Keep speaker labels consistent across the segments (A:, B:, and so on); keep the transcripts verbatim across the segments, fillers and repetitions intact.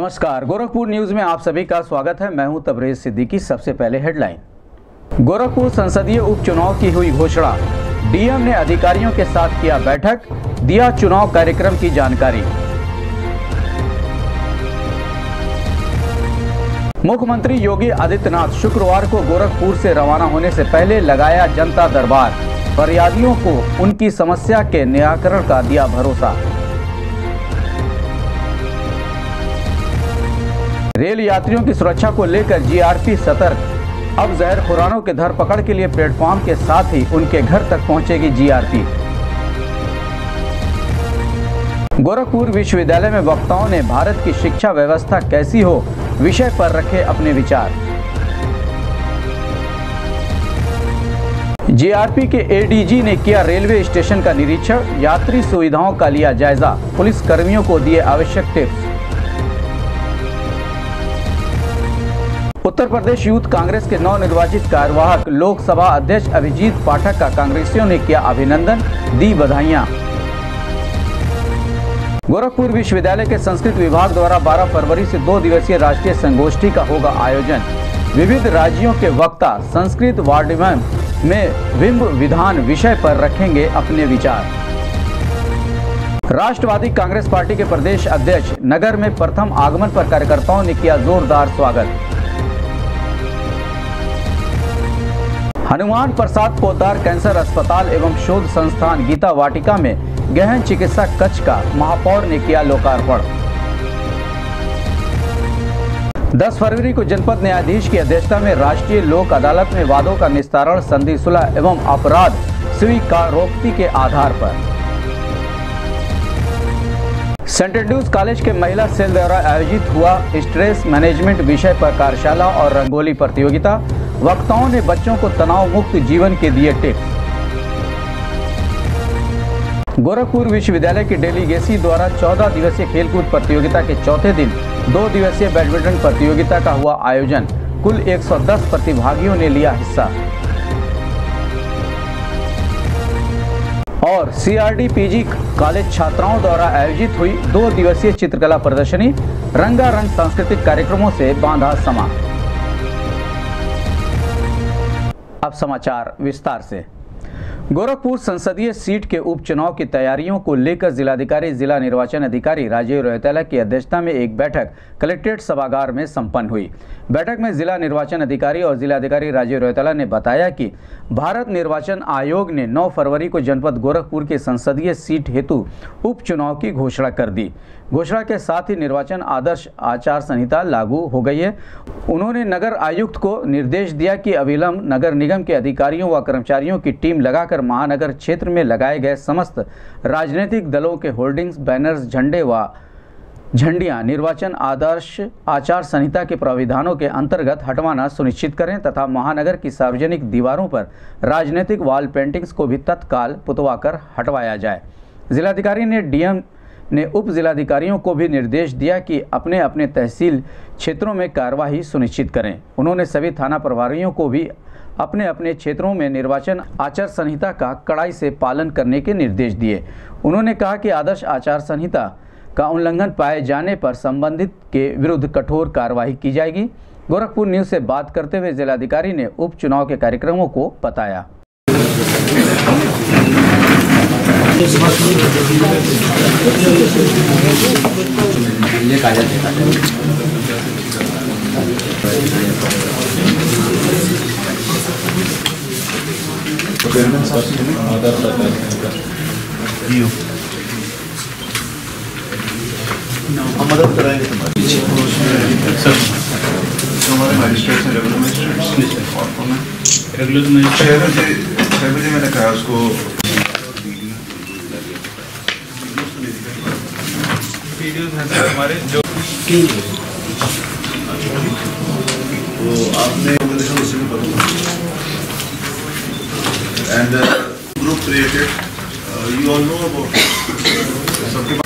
A: नमस्कार, गोरखपुर न्यूज में आप सभी का स्वागत है। मैं हूं तबरेज सिद्दीकी। सबसे पहले हेडलाइन। गोरखपुर संसदीय उपचुनाव की हुई घोषणा। डीएम ने अधिकारियों के साथ किया बैठक, दिया चुनाव कार्यक्रम की जानकारी। मुख्यमंत्री योगी आदित्यनाथ शुक्रवार को गोरखपुर से रवाना होने से पहले लगाया जनता दरबार। फरियादियों को उनकी समस्या के निराकरण का दिया भरोसा। रेल यात्रियों की सुरक्षा को लेकर जीआरपी सतर्क। अब जहरखोरानों के धरपकड़ के लिए प्लेटफॉर्म के साथ ही उनके घर तक पहुंचेगी जीआरपी। गोरखपुर विश्वविद्यालय में वक्ताओं ने भारत की शिक्षा व्यवस्था कैसी हो विषय पर रखे अपने विचार। जीआरपी के एडीजी ने किया रेलवे स्टेशन का निरीक्षण, यात्री सुविधाओं का लिया जायजा, पुलिस कर्मियों को दिए आवश्यक टिप्स। उत्तर प्रदेश यूथ कांग्रेस के नवनिर्वाचित कार्यवाहक लोकसभा अध्यक्ष अभिजीत पाठक का कांग्रेसियों ने किया अभिनंदन, दी बधाइयां। गोरखपुर विश्वविद्यालय के संस्कृत विभाग द्वारा बारह फरवरी से दो दिवसीय राष्ट्रीय संगोष्ठी का होगा आयोजन। विविध राज्यों के वक्ता संस्कृत वाड्मय में बिंब विधान विषय पर रखेंगे अपने विचार। राष्ट्रवादी कांग्रेस पार्टी के प्रदेश अध्यक्ष नगर में प्रथम आगमन पर कार्यकर्ताओं ने किया जोरदार स्वागत। हनुमान प्रसाद पोद्दार कैंसर अस्पताल एवं शोध संस्थान गीता वाटिका में गहन चिकित्सा कक्ष का महापौर ने किया लोकार्पण। दस फरवरी को जनपद न्यायाधीश की अध्यक्षता में राष्ट्रीय लोक अदालत में वादों का निस्तारण संधि सुलह एवं अपराध स्वीकारोक्ति के आधार पर। सेंट एंड्रूज कॉलेज के महिला सेल द्वारा आयोजित हुआ स्ट्रेस मैनेजमेंट विषय पर कार्यशाला और रंगोली प्रतियोगिता। वक्ताओं ने बच्चों को तनाव मुक्त जीवन के दिए टिप्स। गोरखपुर विश्वविद्यालय की डेलीगेसी द्वारा चौदह दिवसीय खेलकूद प्रतियोगिता के चौथे दिन दो दिवसीय बैडमिंटन प्रतियोगिता का हुआ आयोजन। कुल एक सौ दस प्रतिभागियों ने लिया हिस्सा। और सीआरडी पीजी कॉलेज छात्राओं द्वारा आयोजित हुई दो दिवसीय चित्रकला प्रदर्शनी। रंगारंग सांस्कृतिक कार्यक्रमों से बांधा समा। अब समाचार विस्तार से। गोरखपुर संसदीय सीट के उपचुनाव की तैयारियों को लेकर जिलाधिकारी जिला निर्वाचन अधिकारी राजीव रौतेला की अध्यक्षता में एक बैठक कलेक्ट्रेट सभागार में संपन्न हुई। बैठक में जिला निर्वाचन अधिकारी और जिलाधिकारी राजीव रौतेला ने बताया कि भारत निर्वाचन आयोग ने नौ फरवरी को जनपद गोरखपुर की संसदीय सीट हेतु उपचुनाव की घोषणा कर दी। घोषणा के साथ ही निर्वाचन आदर्श आचार संहिता लागू हो गई है। उन्होंने नगर आयुक्त को निर्देश दिया कि अविलंब नगर निगम के अधिकारियों व कर्मचारियों की टीम लगाकर महानगर क्षेत्र में लगाए गए समस्त राजनीतिक दलों के होर्डिंग्स, बैनर्स, झंडे व झंडियां निर्वाचन आदर्श आचार संहिता के प्राविधानों के अंतर्गत हटवाना सुनिश्चित करें तथा महानगर की सार्वजनिक दीवारों पर राजनीतिक वॉल पेंटिंग्स को भी तत्काल पुतवाकर हटवाया जाए। जिलाधिकारी ने डीएम ने उप जिलाधिकारियों को भी निर्देश दिया कि अपने अपने तहसील क्षेत्रों में कार्यवाही सुनिश्चित करें। उन्होंने सभी थाना प्रभारियों को भी अपने अपने क्षेत्रों में निर्वाचन आचार संहिता का कड़ाई से पालन करने के निर्देश दिए। उन्होंने कहा कि आदर्श आचार संहिता का उल्लंघन पाए जाने पर संबंधित के विरुद्ध कठोर कार्रवाई की जाएगी। गोरखपुर न्यूज से बात करते हुए जिलाधिकारी ने उपचुनाव के कार्यक्रमों को बताया।
B: हम मदद कराएंगे तुम्हारी सर। तो हमारे मजिस्ट्रेट से रेगुलर मजिस्ट्रेट रेगुलर मजिस्ट्रेट छः बजे मैंने कहा उसको वीडियोस हैं सर हमारे जो तो आपने and group created you all know about सबके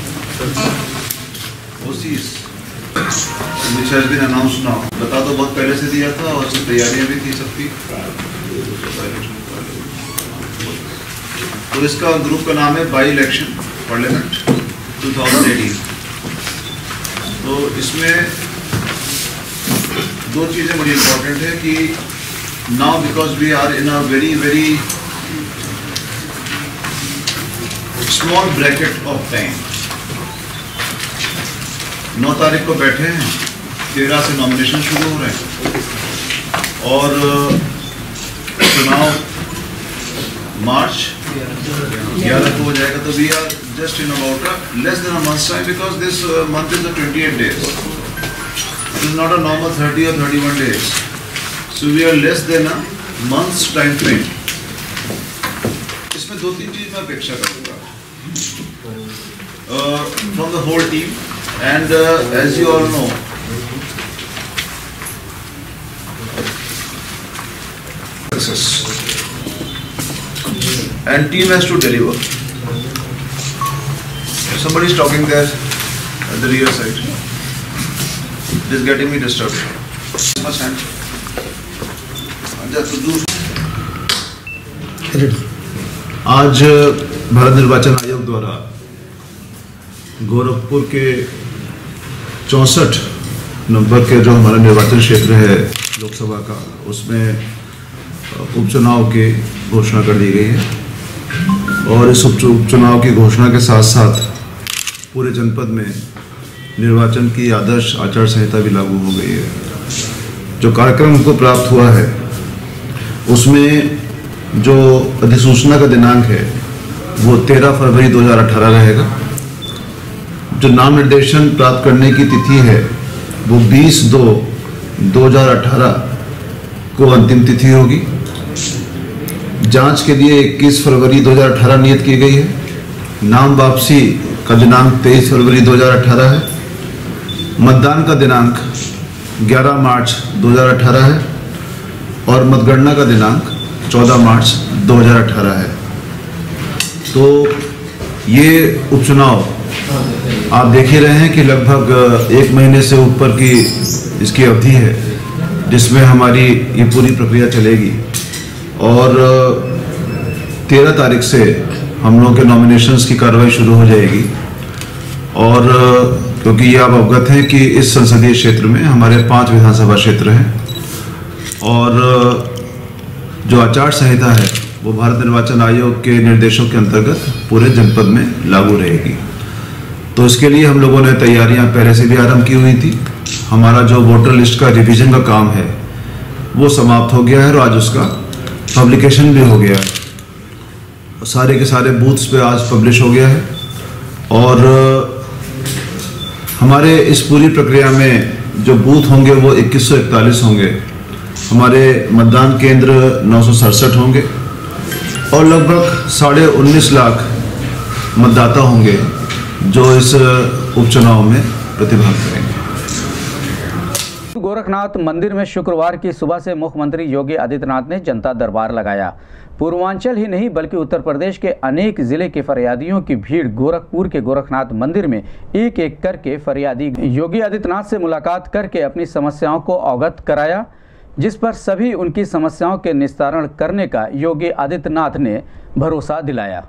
B: ओसीस which has been announced now। बता तो बहुत पहले से दिया था और उसकी तैयारियां भी थी सबकी। तो इसका ग्रुप का नाम है बाई इलेक्शन पार्लियामेंट दो हज़ार अठारह। तो इसमें दो चीज़ें बड़ी इम्पोर्टेंट है कि now because we are in a very very small bracket of time, नौ तारीख को बैठे हैं, तेरह से नॉमिनेशन शुरू हो रहे हैं और चुनाव मार्च ग्यारह को हो जाएगा। तो we are just in about less than a month's time because this month is a twenty-eight days. It is not a normal thirty or thirty-one days. So we are less than a month's time frame. इसमें दो तीन चीज मैं अपेक्षा करूँगा uh, from the whole team and uh, as you all know, success and team has to deliver. Somebody is talking there at the rear side. It is getting me disturbed. Much hand. आज भारत निर्वाचन आयोग द्वारा गोरखपुर के चौंसठ number के जो हमारा निर्वाचन क्षेत्र है लोकसभा का, उसमें उपचुनाव की घोषणा कर दी गई है और इस उपचुनाव की घोषणा के साथ साथ पूरे जनपद में निर्वाचन की आदर्श आचार संहिता भी लागू हो गई है। जो कार्यक्रम हमको प्राप्त हुआ है उसमें जो अधिसूचना का दिनांक है वो तेरह फरवरी दो हज़ार अठारह रहेगा। जो नाम निर्देशन प्राप्त करने की तिथि है वो बीस दो दो हज़ार अठारह को अंतिम तिथि होगी। जांच के लिए इक्कीस फरवरी दो हज़ार अठारह नियत की गई है। नाम वापसी का दिनांक तेईस फरवरी दो हज़ार अठारह है। मतदान का दिनांक ग्यारह मार्च दो हज़ार अठारह है और मतगणना का दिनांक चौदह मार्च दो हज़ार अठारह है। तो ये उपचुनाव आप देख ही रहे हैं कि लगभग एक महीने से ऊपर की इसकी अवधि है जिसमें हमारी ये पूरी प्रक्रिया चलेगी और तेरह तारीख से हम लोगों के नॉमिनेशंस की कार्रवाई शुरू हो जाएगी। और क्योंकि ये आप अवगत हैं कि इस संसदीय क्षेत्र में हमारे पांच विधानसभा क्षेत्र हैं और जो आचार संहिता है वो भारत निर्वाचन आयोग के निर्देशों के अंतर्गत पूरे जनपद में लागू रहेगी। तो इसके लिए हम लोगों ने तैयारियां पहले से भी आरंभ की हुई थी। हमारा जो वोटर लिस्ट का रिवीजन का काम है वो समाप्त हो गया है और आज उसका पब्लिकेशन भी हो गया है। सारे के सारे बूथ्स पे आज पब्लिश हो गया है और हमारे इस पूरी प्रक्रिया में जो बूथ होंगे वो इक्कीस सौ इकतालीस होंगे। हमारे मतदान केंद्र नौ सौ सड़सठ होंगे और लगभग साढ़े उन्नीस लाख मतदाता होंगे जो इस उपचुनाव में प्रतिभाग करेंगे।
A: गोरखनाथ मंदिर में शुक्रवार की सुबह से मुख्यमंत्री योगी आदित्यनाथ ने जनता दरबार लगाया। पूर्वांचल ही नहीं बल्कि उत्तर प्रदेश के अनेक जिले के फरियादियों की भीड़ गोरखपुर के गोरखनाथ मंदिर में एक एक करके फरियादी योगी आदित्यनाथ से मुलाकात करके अपनी समस्याओं को अवगत कराया, जिस पर सभी उनकी समस्याओं के निस्तारण करने का योगी आदित्यनाथ ने भरोसा दिलाया।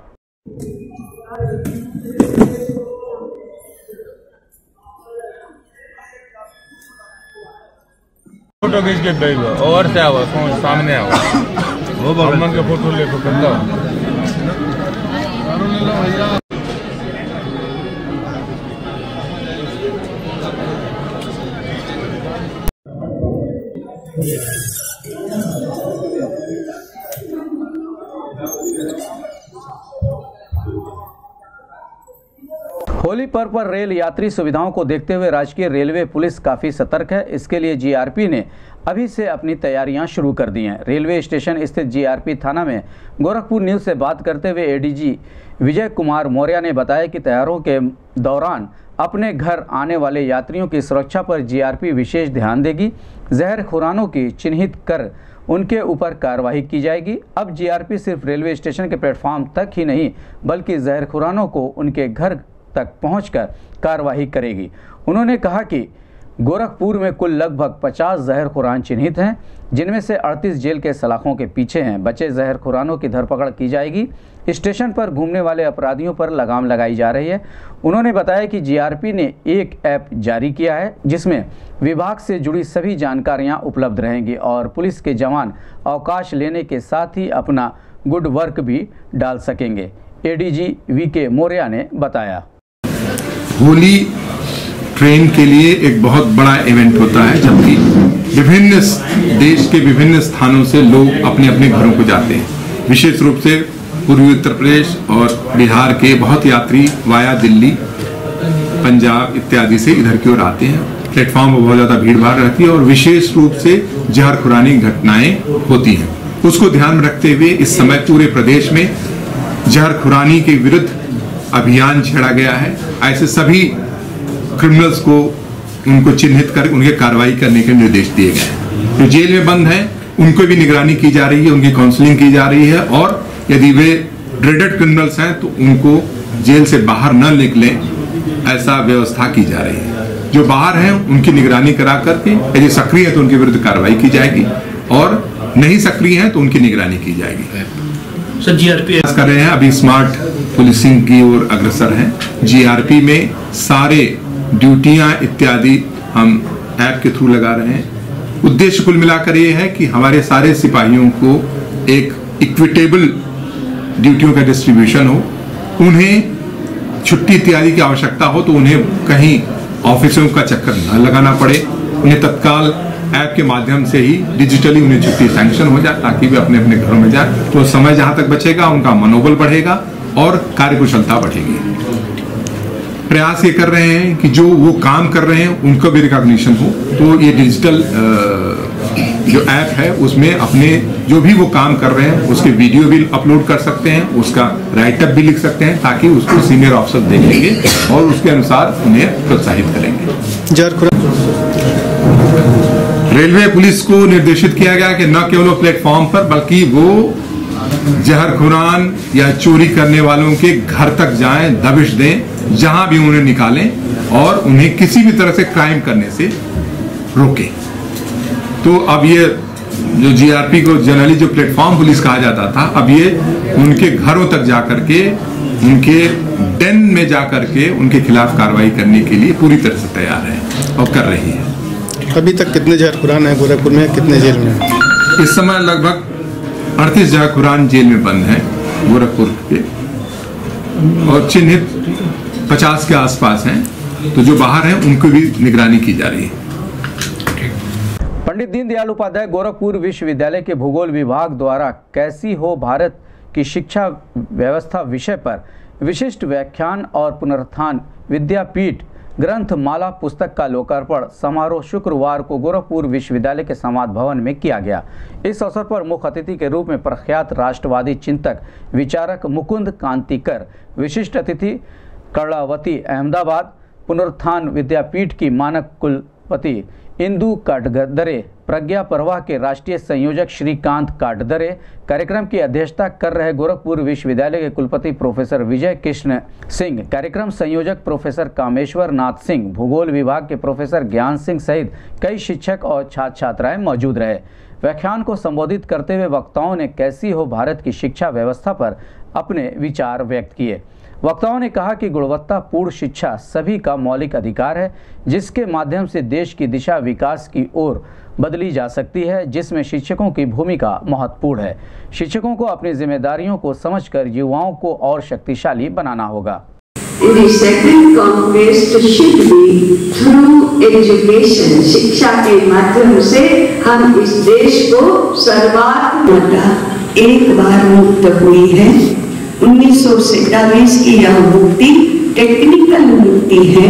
C: फोटो खींच के दे दो और से आओ सामने आओ वो भगवान का फोटो ले को करता
A: होली पर्व पर रेल यात्री सुविधाओं को देखते हुए राजकीय रेलवे पुलिस काफ़ी सतर्क है। इसके लिए जीआरपी ने अभी से अपनी तैयारियां शुरू कर दी हैं। रेलवे स्टेशन स्थित जीआरपी थाना में गोरखपुर न्यूज़ से बात करते हुए एडीजी विजय कुमार मौर्य ने बताया कि त्योहारों के दौरान अपने घर आने वाले यात्रियों की सुरक्षा पर जीआरपी विशेष ध्यान देगी। जहरखोरानों की चिन्हित कर उनके ऊपर कार्रवाई की जाएगी। अब जीआरपी सिर्फ रेलवे स्टेशन के प्लेटफॉर्म तक ही नहीं बल्कि जहरखोरानों को उनके घर तक पहुंचकर कार्रवाई करेगी। उन्होंने कहा कि गोरखपुर में कुल लगभग पचास जहरखुरान चिन्हित हैं, जिनमें से अड़तीस जेल के सलाखों के पीछे हैं। बचे जहरखुरानों की धरपकड़ की जाएगी। स्टेशन पर घूमने वाले अपराधियों पर लगाम लगाई जा रही है। उन्होंने बताया कि जीआरपी ने एक ऐप जारी किया है, जिसमें विभाग से जुड़ी सभी जानकारियां उपलब्ध रहेंगी और पुलिस के जवान अवकाश लेने के साथ ही अपना गुड वर्क भी डाल सकेंगे। एडीजी वी के मौर्य ने बताया,
D: होली ट्रेन के लिए एक बहुत बड़ा इवेंट होता है, जबकि विभिन्न देश के विभिन्न स्थानों से लोग अपने अपने घरों को जाते हैं। विशेष रूप से पूर्वी उत्तर प्रदेश और बिहार के बहुत यात्री वाया दिल्ली, पंजाब इत्यादि से इधर की ओर आते हैं। प्लेटफॉर्म पर बहुत ज़्यादा भीड़ भाड़ रहती है और विशेष रूप से जहरखुरानी घटनाएं होती हैं। उसको ध्यान में रखते हुए इस समय पूरे प्रदेश में जहरखुरानी के विरुद्ध अभियान छेड़ा गया है। ऐसे सभी क्रिमिनल्स को उनको चिन्हित कर उनके कार्रवाई करने के निर्देश दिए गए हैं। जो जेल में बंद हैं उनको भी निगरानी की जा रही है, उनकी काउंसलिंग की जा रही है और यदि वे ड्रेडेड क्रिमिनल्स हैं तो उनको जेल से बाहर न निकलें, ऐसा व्यवस्था की जा रही है। जो बाहर हैं उनकी निगरानी करा करके यदि सक्रिय है तो उनके विरुद्ध कार्रवाई की जाएगी और नहीं सक्रिय हैं तो उनकी निगरानी की जाएगी।
E: सर जीआरपी
D: कर रहे हैं, अभी स्मार्ट पुलिसिंग की ओर अग्रसर हैं। जीआरपी में सारे ड्यूटियां इत्यादि हम ऐप के थ्रू लगा रहे हैं। उद्देश्य कुल मिलाकर ये है कि हमारे सारे सिपाहियों को एक इक्विटेबल ड्यूटियों का डिस्ट्रीब्यूशन हो, उन्हें छुट्टी इत्यादि की आवश्यकता हो तो उन्हें कहीं ऑफिसों का चक्कर न लगाना पड़े, उन्हें तत्काल ऐप के माध्यम से ही डिजिटली उन्हें छुट्टी सैंक्शन हो जाए ताकि वे अपने अपने घरों में जाए। तो समय जहां तक बचेगा उनका मनोबल बढ़ेगा और कार्यकुशलता बढ़ेगी। प्रयास ये कर रहे हैं कि जो वो काम कर रहे हैं उनको भी रिकॉग्निशन हो, तो ये डिजिटल जो ऐप है उसमें अपने जो भी वो काम कर रहे हैं उसके वीडियो भी अपलोड कर सकते हैं, उसका राइटअप भी लिख सकते हैं ताकि उसको सीनियर ऑफिसर देख लेंगे और उसके अनुसार उन्हें प्रोत्साहित करेंगे। रेलवे पुलिस को निर्देशित किया गया कि न केवल प्लेटफॉर्म पर बल्कि वो जहरखुरान या चोरी करने वालों के घर तक जाएं, दबिश दें, जहां भी उन्हें निकालें और उन्हें किसी भी तरह से क्राइम करने से रोकें। तो अब ये जो जीआरपी को जनरली जो प्लेटफॉर्म पुलिस कहा जाता था, अब ये उनके घरों तक जाकर के उनके डेन में जाकर के उनके खिलाफ कार्रवाई करने के लिए पूरी तरह से तैयार है और कर रही है।
E: अभी तक कितने जहरखुरान है गोरखपुर में, कितने जेल में?
D: इस समय लगभग अड़तीस जहरखुरान जेल में बंद हैं गोरखपुर के और चिन्हित पचास के आसपास हैं। तो जो बाहर हैं उनको भी निगरानी की जा रही है।
A: पंडित दीनदयाल उपाध्याय गोरखपुर विश्वविद्यालय के भूगोल विभाग द्वारा कैसी हो भारत की शिक्षा व्यवस्था विषय पर विशिष्ट व्याख्यान और पुनरुत्थान विद्यापीठ ग्रंथमाला पुस्तक का लोकार्पण समारोह शुक्रवार को गोरखपुर विश्वविद्यालय के समाज भवन में किया गया। इस अवसर पर मुख्य अतिथि के रूप में प्रख्यात राष्ट्रवादी चिंतक विचारक मुकुंद कांतिकर, विशिष्ट अतिथि कर्णावती अहमदाबाद पुनरुत्थान विद्यापीठ की मानक कुलपति इंदु काटदरे, प्रज्ञा प्रवाह के राष्ट्रीय संयोजक श्रीकांत काटदरे, कार्यक्रम की अध्यक्षता कर रहे गोरखपुर विश्वविद्यालय के कुलपति प्रोफेसर विजय कृष्ण सिंह, कार्यक्रम संयोजक प्रोफेसर कामेश्वर नाथ सिंह, भूगोल विभाग के प्रोफेसर ज्ञान सिंह सहित कई शिक्षक और छात्र छात्राएं मौजूद रहे। व्याख्यान को संबोधित करते हुए वक्ताओं ने कैसी हो भारत की शिक्षा व्यवस्था पर अपने विचार व्यक्त किए। वक्ताओं ने कहा कि गुणवत्तापूर्ण शिक्षा सभी का मौलिक अधिकार है, जिसके माध्यम से देश की दिशा विकास की ओर बदली जा सकती है, जिसमें शिक्षकों की भूमिका महत्वपूर्ण है। शिक्षकों को अपनी जिम्मेदारियों को समझकर युवाओं को और शक्तिशाली बनाना होगा।
F: शिक्षा के माध्यम से हम इस देश को सर्वात्मक एक बार मुक्त हुई है। उन्नीस सौ सैतालीस की यह मुक्ति टेक्निकल मुक्ति है,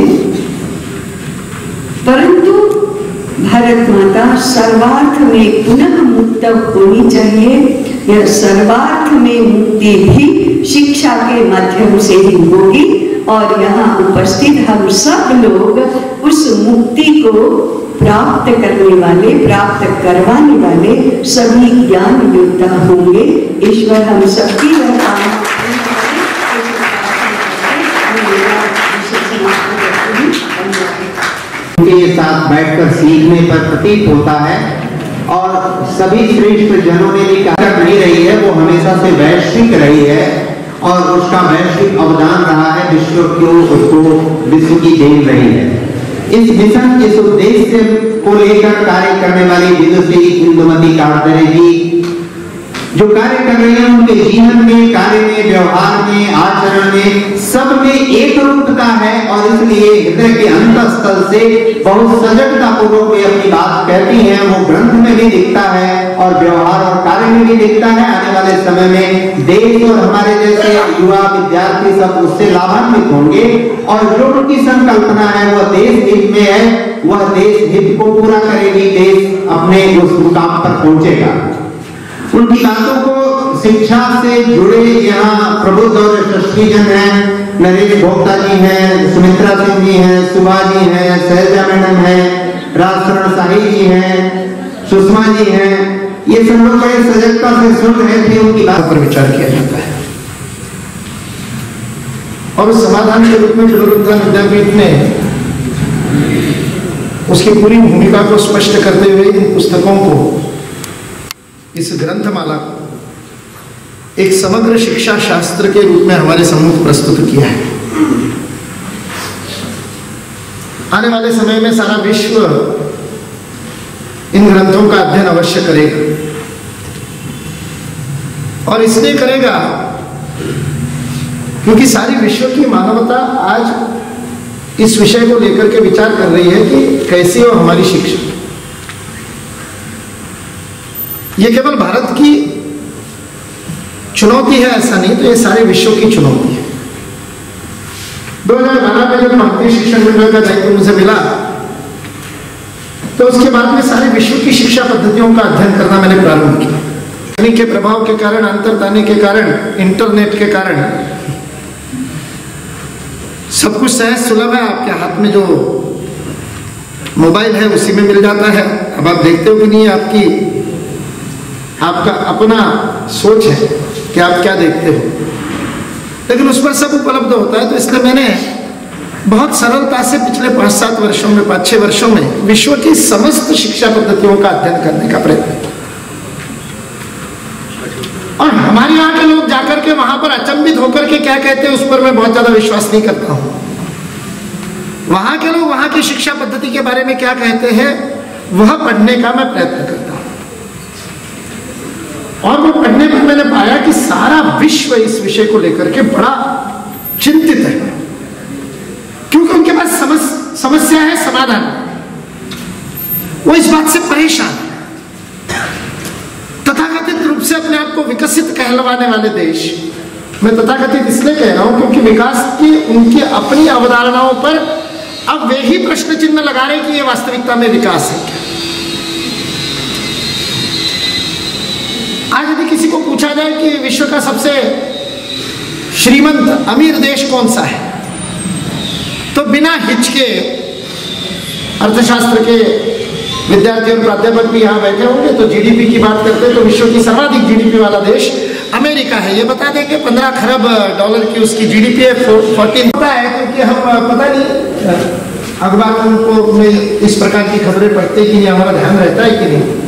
F: परंतु भारत माता सर्वार्थ में पुनः मुक्त होनी चाहिए। यह सर्वार्थ में मुक्ति भी शिक्षा के माध्यम से ही होगी और यहाँ उपस्थित हम सब लोग उस मुक्ति को प्राप्त करने वाले, प्राप्त करवाने वाले सभी ज्ञान योद्धा होंगे। ईश्वर हम सबकी
G: के साथ बैठकर सीखने पर प्रतीत होता है और सभी श्रेष्ठ जनों ने भी कहा नहीं रही है, वो हमेशा से वैश्विक रही है और उसका वैश्विक अवदान रहा है, विश्व को उसको विश्व की देन रही है। इस मिशन इस उद्देश्य को लेकर कार्य करने वाली विदुषी इंदुमती कावड़े जी जो कार्य कर रहे हैं, उनके जीवन में, कार्य में, व्यवहार में, आचरण में, सब में एक रूपता है और इसलिए हृदय के अंतःस्थल से बहुत सजगता पूर्वक वे अपनी बात कहती हैं। वो ग्रंथ में भी दिखता है और व्यवहार और कार्य में भी दिखता है। आने वाले समय में देश और हमारे जैसे युवा विद्यार्थी सब उससे लाभान्वित होंगे और जो उनकी संकल्पना है वह देश हित में है, वह देश हित को पूरा करेगी, देश अपने उस मुकाम पर पहुंचेगा। उनकी बातों को शिक्षा से जुड़े यहाँ प्रबुद्ध और यशस्वी जन हैं, नरेश भोक्ता जी हैं, सुमित्रा सिंह जी हैं, सुभा जी हैं, शैलजा मैडम हैं, राजशरण शाही जी हैं, सुषमा जी हैं, ये सब लोग बड़े सजगता से सुन रहे थे, उनकी बात पर विचार किया जाता है और उस समाधान के रूप में पुनरुत्थान विद्यापीठ ने उसकी पूरी भूमिका को स्पष्ट करते हुए इन पुस्तकों को, इस ग्रंथमाला को एक समग्र शिक्षा शास्त्र के रूप में हमारे सम्मुख प्रस्तुत किया है। आने वाले समय में सारा विश्व इन ग्रंथों का अध्ययन अवश्य करेगा और इसलिए करेगा क्योंकि सारी विश्व की मानवता आज इस विषय को लेकर के विचार कर रही है कि कैसी हो हमारी शिक्षा। ये केवल भारत की चुनौती है ऐसा नहीं, तो ये सारे विश्व की चुनौती है। दो हज़ार बारह में जब भारतीय शिक्षण मंडल का दायित्व मुझे मिला तो उसके बाद में सारे विश्व की शिक्षा पद्धतियों का अध्ययन करना मैंने प्रारंभ किया। तकनीक के प्रभाव के कारण, अंतर्ताने के कारण, इंटरनेट के कारण सब कुछ सहज सुलभ है। आपके हाथ में जो मोबाइल है उसी में मिल जाता है। अब आप देखते हो कि नहीं, आपकी आपका अपना सोच है कि आप क्या देखते हो, लेकिन उस पर सब उपलब्ध होता है। तो इसलिए मैंने बहुत सरलता से पिछले पांच सात वर्षों में, पांच छह वर्षों में विश्व की समस्त शिक्षा पद्धतियों का अध्ययन करने का प्रयत्न किया और हमारे यहाँ के लोग जाकर के वहां पर अचंभित होकर के क्या कहते हैं उस पर मैं बहुत ज्यादा विश्वास नहीं करता हूं। वहां के लोग वहां की शिक्षा पद्धति के बारे में क्या कहते हैं वह पढ़ने का मैं प्रयत्न करता हूं और वो पढ़ने पर मैंने पाया कि सारा विश्व इस विषय को लेकर के बड़ा चिंतित है, क्योंकि उनके पास समस, समस्या है, समाधान। वो इस बात से परेशान है। तथाकथित रूप से अपने आप को विकसित कहलवाने वाले देश, मैं तथाकथित इसलिए कह रहा हूं क्योंकि विकास की उनकी अपनी अवधारणाओं पर अब वे ही प्रश्न चिन्ह लगा रहे कि ये वास्तविकता में विकास है क्या। आज यदि किसी को पूछा जाए कि विश्व का सबसे श्रीमंत अमीर देश कौन सा है, तो बिना हिचके अर्थशास्त्र के विद्यार्थी और प्राध्यापक भी यहाँ बैठे होंगे तो जीडीपी की बात करते हैं तो विश्व की सर्वाधिक जीडीपी वाला देश अमेरिका है। ये बता दें कि पंद्रह खरब डॉलर की उसकी जीडीपी है, फोर्टीन पता है क्योंकि हम पता नहीं अखबारों को में इस प्रकार की खबरें पढ़ते कि हमारा ध्यान रहता है कि नहीं।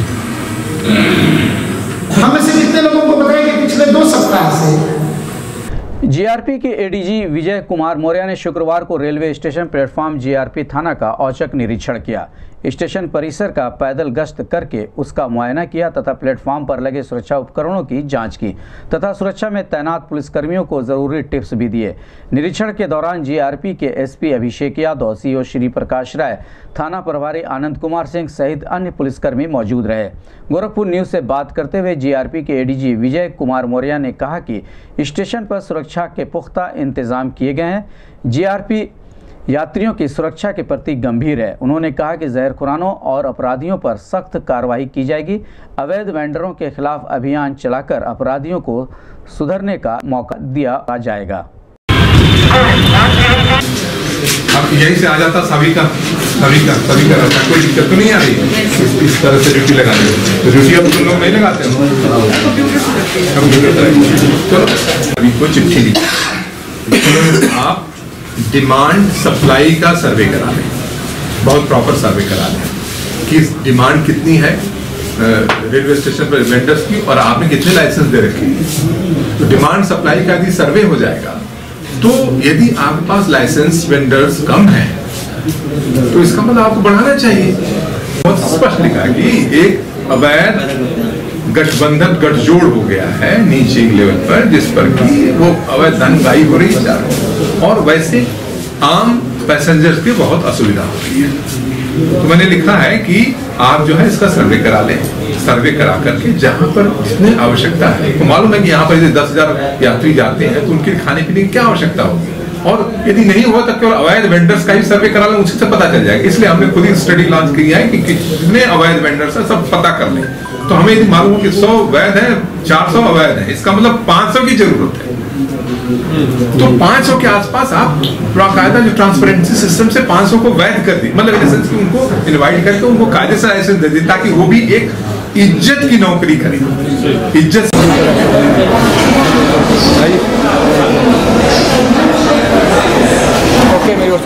G: हम से कितने लोगों को पता है कि पिछले दो सप्ताह से
A: जीआरपी के एडीजी विजय कुमार मौर्य ने शुक्रवार को रेलवे स्टेशन प्लेटफॉर्म जीआरपी थाना का औचक निरीक्षण किया। स्टेशन परिसर का पैदल गश्त करके उसका मुआयना किया तथा प्लेटफॉर्म पर लगे सुरक्षा उपकरणों की जांच की तथा सुरक्षा में तैनात पुलिसकर्मियों को जरूरी टिप्स भी दिए। निरीक्षण के दौरान जीआरपी के एसपी अभिषेक यादव, सीओ श्री प्रकाश राय, थाना प्रभारी आनंद कुमार सिंह सहित अन्य पुलिसकर्मी मौजूद रहे। गोरखपुर न्यूज से बात करते हुए जीआरपी के एडीजी विजय कुमार मौर्य ने कहा कि स्टेशन पर सुरक्षा के पुख्ता इंतजाम किए गए हैं। जीआरपी यात्रियों की सुरक्षा के प्रति गंभीर है। उन्होंने कहा कि जहरखुरानों और अपराधियों पर सख्त कार्रवाई की जाएगी। अवैध वेंडरों के खिलाफ अभियान चलाकर अपराधियों को सुधरने का मौका दिया जाएगा।
D: अब यहीं से आ जाता सभी का सभी का सभी का रहता, कोई दिक्कत तो नहीं आ रही इस, इस तरह से ड्यूटी लगाने तो ड्यूटी अब तुम लोग नहीं लगाते हो। चलो अभी को चिट्ठी दी, आप डिमांड सप्लाई का सर्वे करा लें। बहुत प्रॉपर सर्वे करा लें कि डिमांड कितनी है रेलवे स्टेशन पर वेंडर्स की और आपने कितने लाइसेंस दे रखे हैं। तो डिमांड सप्लाई का यदि सर्वे हो जाएगा तो यदि आपके पास लाइसेंस वेंडर्स कम है तो इसका मतलब आपको बढ़ाना चाहिए। बहुत स्पष्ट लिखा है कि एक अवैध गठबंधन गठजोड़ हो गया है नीचे लेवल पर, जिस पर कि वो अवैध धनगाई हो रही है और वैसे आम पैसेंजर्स की बहुत असुविधा हो रही है। तो मैंने लिखा है कि आप जो है इसका सर्वे करा लें, सर्वे करा करके जहां पर जितनी आवश्यकता है, तो मालूम है कि यहाँ पर यदि दस हजार यात्री जाते हैं तो उनके खाने पीने की क्या आवश्यकता होगी, और यदि नहीं हुआ तो केवल अवैध वेंडर्स का ही सर्वे करा लें, उसी से पता चल जाएगा। इसलिए हमने खुद ही स्टडी लॉन्च किया है कि कितने अवैध वेंडर्स है सब पता कर लें। तो हमें यदि मालूम हो कि सौ वैध है, चार सौ अवैध है, इसका मतलब पांच सौ की जरूरत है। तो पांच सौ के आसपास आप बाकायदा जो ट्रांसपेरेंसी सिस्टम से पांच सौ को वैध कर दी, मतलब इन सेंस कि उनको इनवाइट करके उनको कायदे से लाइसेंस दे दी ताकि वो भी एक इज्जत की नौकरी करें, इज्जत। ओके मेरी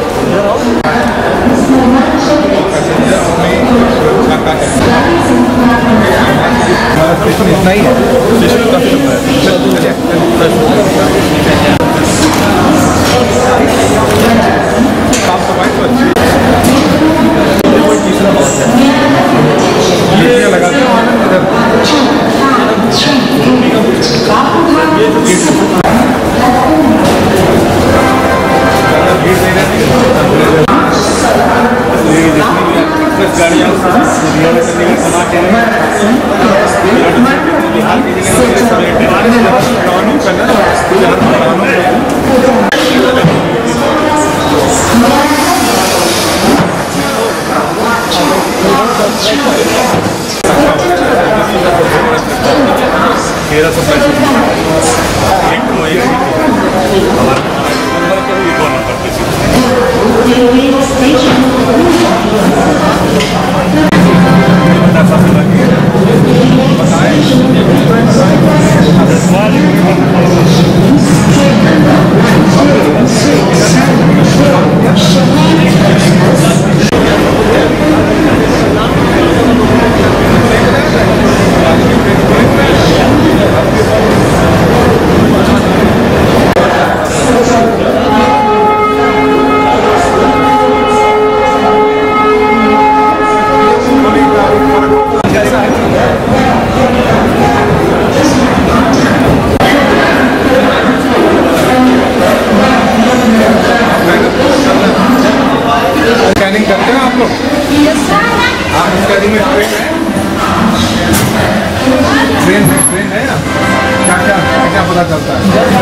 D: इतना ही है, साफ सफाई तो अच्छी लगाते तेरह सौ पैंसठ एक तो एक हमारा स्कैनिंग करते हैं आप लोग? आप स्कैनिंग में ट्रेन है? ट्रेन है ट्रेन है ना? क्या क्या क्या क्या पता चलता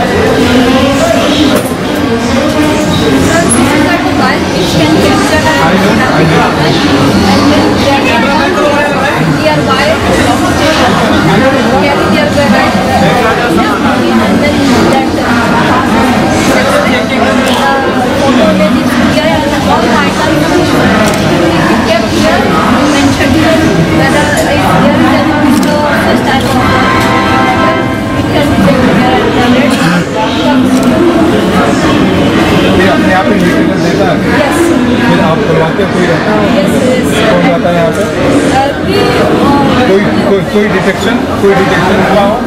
D: अपने आप इंडिकेटर देता है? फिर आप करवाते कोई रहता है कौन जाता है यहाँ पे? कोई कोई कोई डिटेक्शन कोई डिटेक्शन हुआ हो?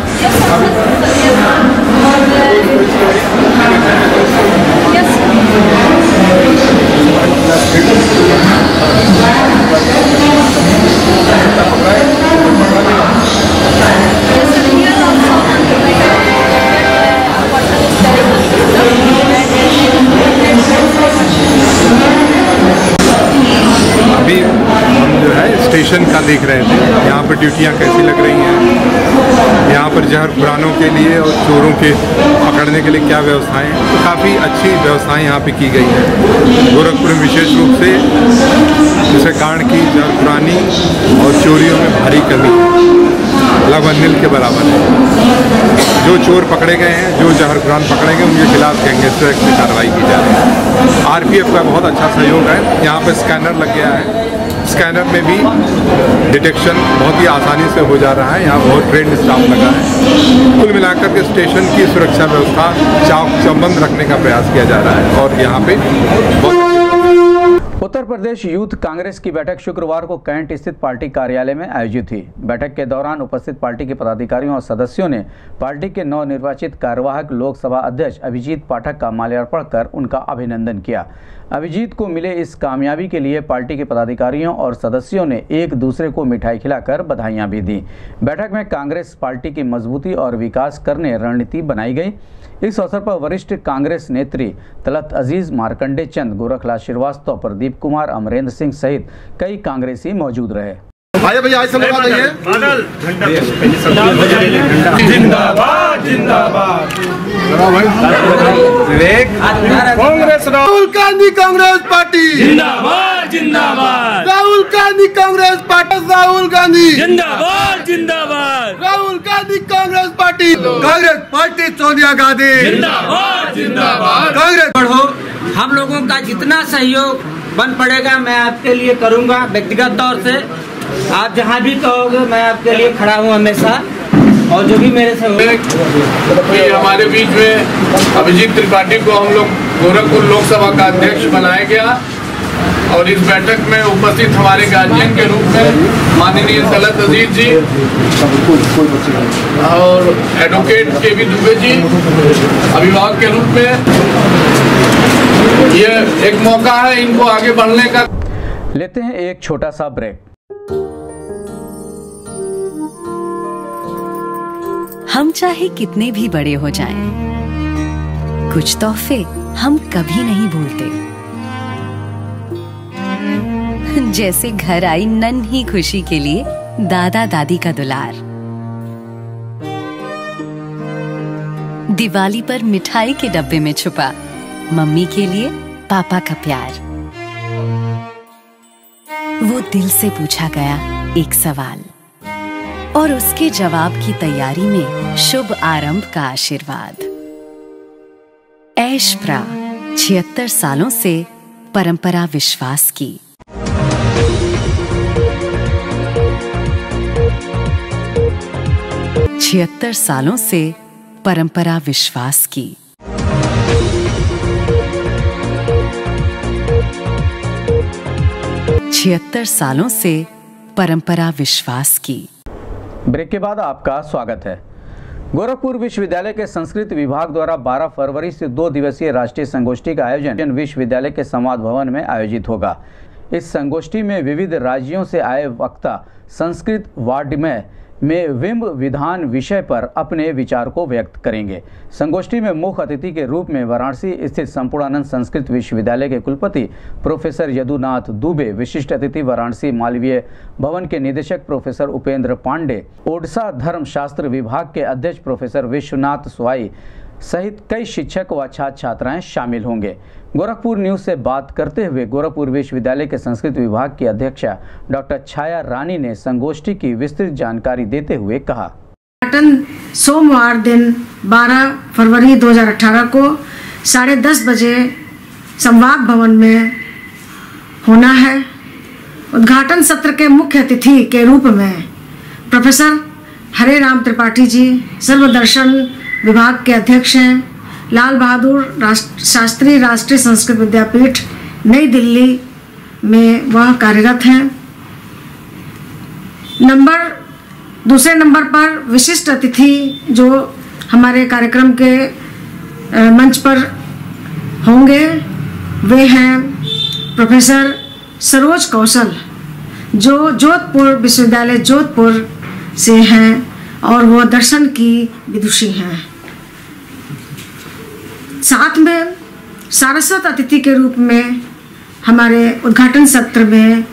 D: अभी हम जो है स्टेशन का देख रहे थे, यहाँ पर ड्यूटियाँ कैसी लग रही हैं, यहाँ पर जहर खुरानों के लिए और चोरों के पकड़ने के लिए क्या व्यवस्थाएं हैं। तो काफ़ी अच्छी व्यवस्थाएं यहाँ पे की गई हैं। गोरखपुर में विशेष रूप से जिसके कारण की जहर खुरानी और चोरियों में भारी कमी लगभग नील के बराबर है। जो चोर पकड़े गए हैं, जो जहर खुरान पकड़े गए, उनके खिलाफ गैंगस्टर एक्ट में कार्रवाई की जा रही है। आरपीएफ का बहुत अच्छा सहयोग है। यहाँ पर स्कैनर लग गया है, स्कैनर में भी डिटेक्शन बहुत ही आसानी से हो जा रहा है। यहाँ बहुत ट्रेंड स्टाफ लगा है। कुल मिलाकर के स्टेशन की सुरक्षा व्यवस्था चाक चौबंद रखने का प्रयास किया जा रहा है और यहाँ पे बहुत
A: उत्तर प्रदेश यूथ कांग्रेस की बैठक शुक्रवार को कैंट स्थित पार्टी कार्यालय में आयोजित हुई। बैठक के दौरान उपस्थित पार्टी के पदाधिकारियों और सदस्यों ने पार्टी के नवनिर्वाचित कार्यवाहक लोकसभा अध्यक्ष अभिजीत पाठक का माल्यार्पण कर उनका अभिनंदन किया। अभिजीत को मिले इस कामयाबी के लिए पार्टी के पदाधिकारियों और सदस्यों ने एक दूसरे को मिठाई खिलाकर बधाइयां भी दी। बैठक में कांग्रेस पार्टी की मजबूती और विकास करने रणनीति बनाई गई। इस अवसर पर वरिष्ठ कांग्रेस नेत्री तलत अजीज, मार्कंडे चंद, गोरखलाल श्रीवास्तव, प्रदीप कुमार, अमरेंद्र सिंह सहित कई कांग्रेसी मौजूद रहे।
H: आइए भैया, आइए जिंदाबाद जिंदाबाद। कांग्रेस, राहुल गांधी कांग्रेस पार्टी जिंदाबाद जिंदाबाद। राहुल गांधी कांग्रेस पार्टी, राहुल गांधी जिंदाबाद जिंदाबाद। राहुल गांधी कांग्रेस पार्टी, कांग्रेस पार्टी सोनिया गांधी जिंदाबाद जिंदाबाद। कांग्रेस
I: बढ़ो, हम लोगों का जितना सहयोग बन पड़ेगा मैं आपके लिए करूंगा। व्यक्तिगत तौर से आप जहां भी कहोगे मैं आपके लिए खड़ा हूं हमेशा, और जो भी मेरे से हो।
C: हमारे बीच में अभिजीत त्रिपाठी को हम लोग गोरखपुर लोकसभा का अध्यक्ष बनाया गया, और इस बैठक में उपस्थित हमारे गार्जियन के रूप में माननीय तलत अजीज जी और एडवोकेट के वी दुबे जी अभिभावक के रूप में, ये एक मौका है इनको आगे बढ़ने का।
A: लेते हैं एक छोटा सा ब्रेक।
J: हम चाहे कितने भी बड़े हो जाएं, कुछ तोहफे हम कभी नहीं भूलते। जैसे घर आई नन्ही खुशी के लिए दादा दादी का दुलार, दिवाली पर मिठाई के डब्बे में छुपा मम्मी के लिए पापा का प्यार, वो दिल से पूछा गया एक सवाल और उसके जवाब की तैयारी में शुभ आरंभ का आशीर्वाद। ऐश प्रा छिहत्तर सालों से परंपरा विश्वास की। छिहत्तर सालों से परंपरा विश्वास की। छिहत्तर सालों से परंपरा विश्वास की।
A: ब्रेक के बाद आपका स्वागत है। गोरखपुर विश्वविद्यालय के संस्कृत विभाग द्वारा बारह फरवरी से दो दिवसीय राष्ट्रीय संगोष्ठी का आयोजन विश्वविद्यालय के संवाद भवन में आयोजित होगा। इस संगोष्ठी में विविध राज्यों से आए वक्ता संस्कृत वाड्मय में विम्ब विधान विषय पर अपने विचार को व्यक्त करेंगे। संगोष्ठी में मुख्य अतिथि के रूप में वाराणसी स्थित संपूर्णानंद संस्कृत विश्वविद्यालय के कुलपति प्रोफेसर यदुनाथ दुबे, विशिष्ट अतिथि वाराणसी मालवीय भवन के निदेशक प्रोफेसर उपेंद्र पांडे, ओडिशा धर्मशास्त्र विभाग के अध्यक्ष प्रोफेसर विश्वनाथ स्वाई सहित कई शिक्षक व छात्र छात्राएं शामिल होंगे। गोरखपुर न्यूज से बात करते हुए गोरखपुर विश्वविद्यालय के संस्कृत विभाग की अध्यक्षा डॉक्टर छाया रानी ने संगोष्ठी की विस्तृत जानकारी देते हुए कहा।
K: उद्घाटन सोमवार दिन बारह फरवरी दो हज़ार अठारह को साढ़े दस बजे संवाद भवन में होना है। उद्घाटन सत्र के मुख्य अतिथि के रूप में प्रोफेसर हरे राम त्रिपाठी जी सर्वदर्शन विभाग के अध्यक्ष हैं। लाल बहादुर राष्ट्र शास्त्री राष्ट्रीय संस्कृत विद्यापीठ नई दिल्ली में वह कार्यरत हैं। नंबर दूसरे नंबर पर विशिष्ट अतिथि जो हमारे कार्यक्रम के मंच पर होंगे वे हैं प्रोफेसर सरोज कौशल, जो जोधपुर विश्वविद्यालय जोधपुर से हैं और वो दर्शन की विदुषी हैं। साथ में सारस्वत अतिथि के रूप में हमारे उद्घाटन सत्र में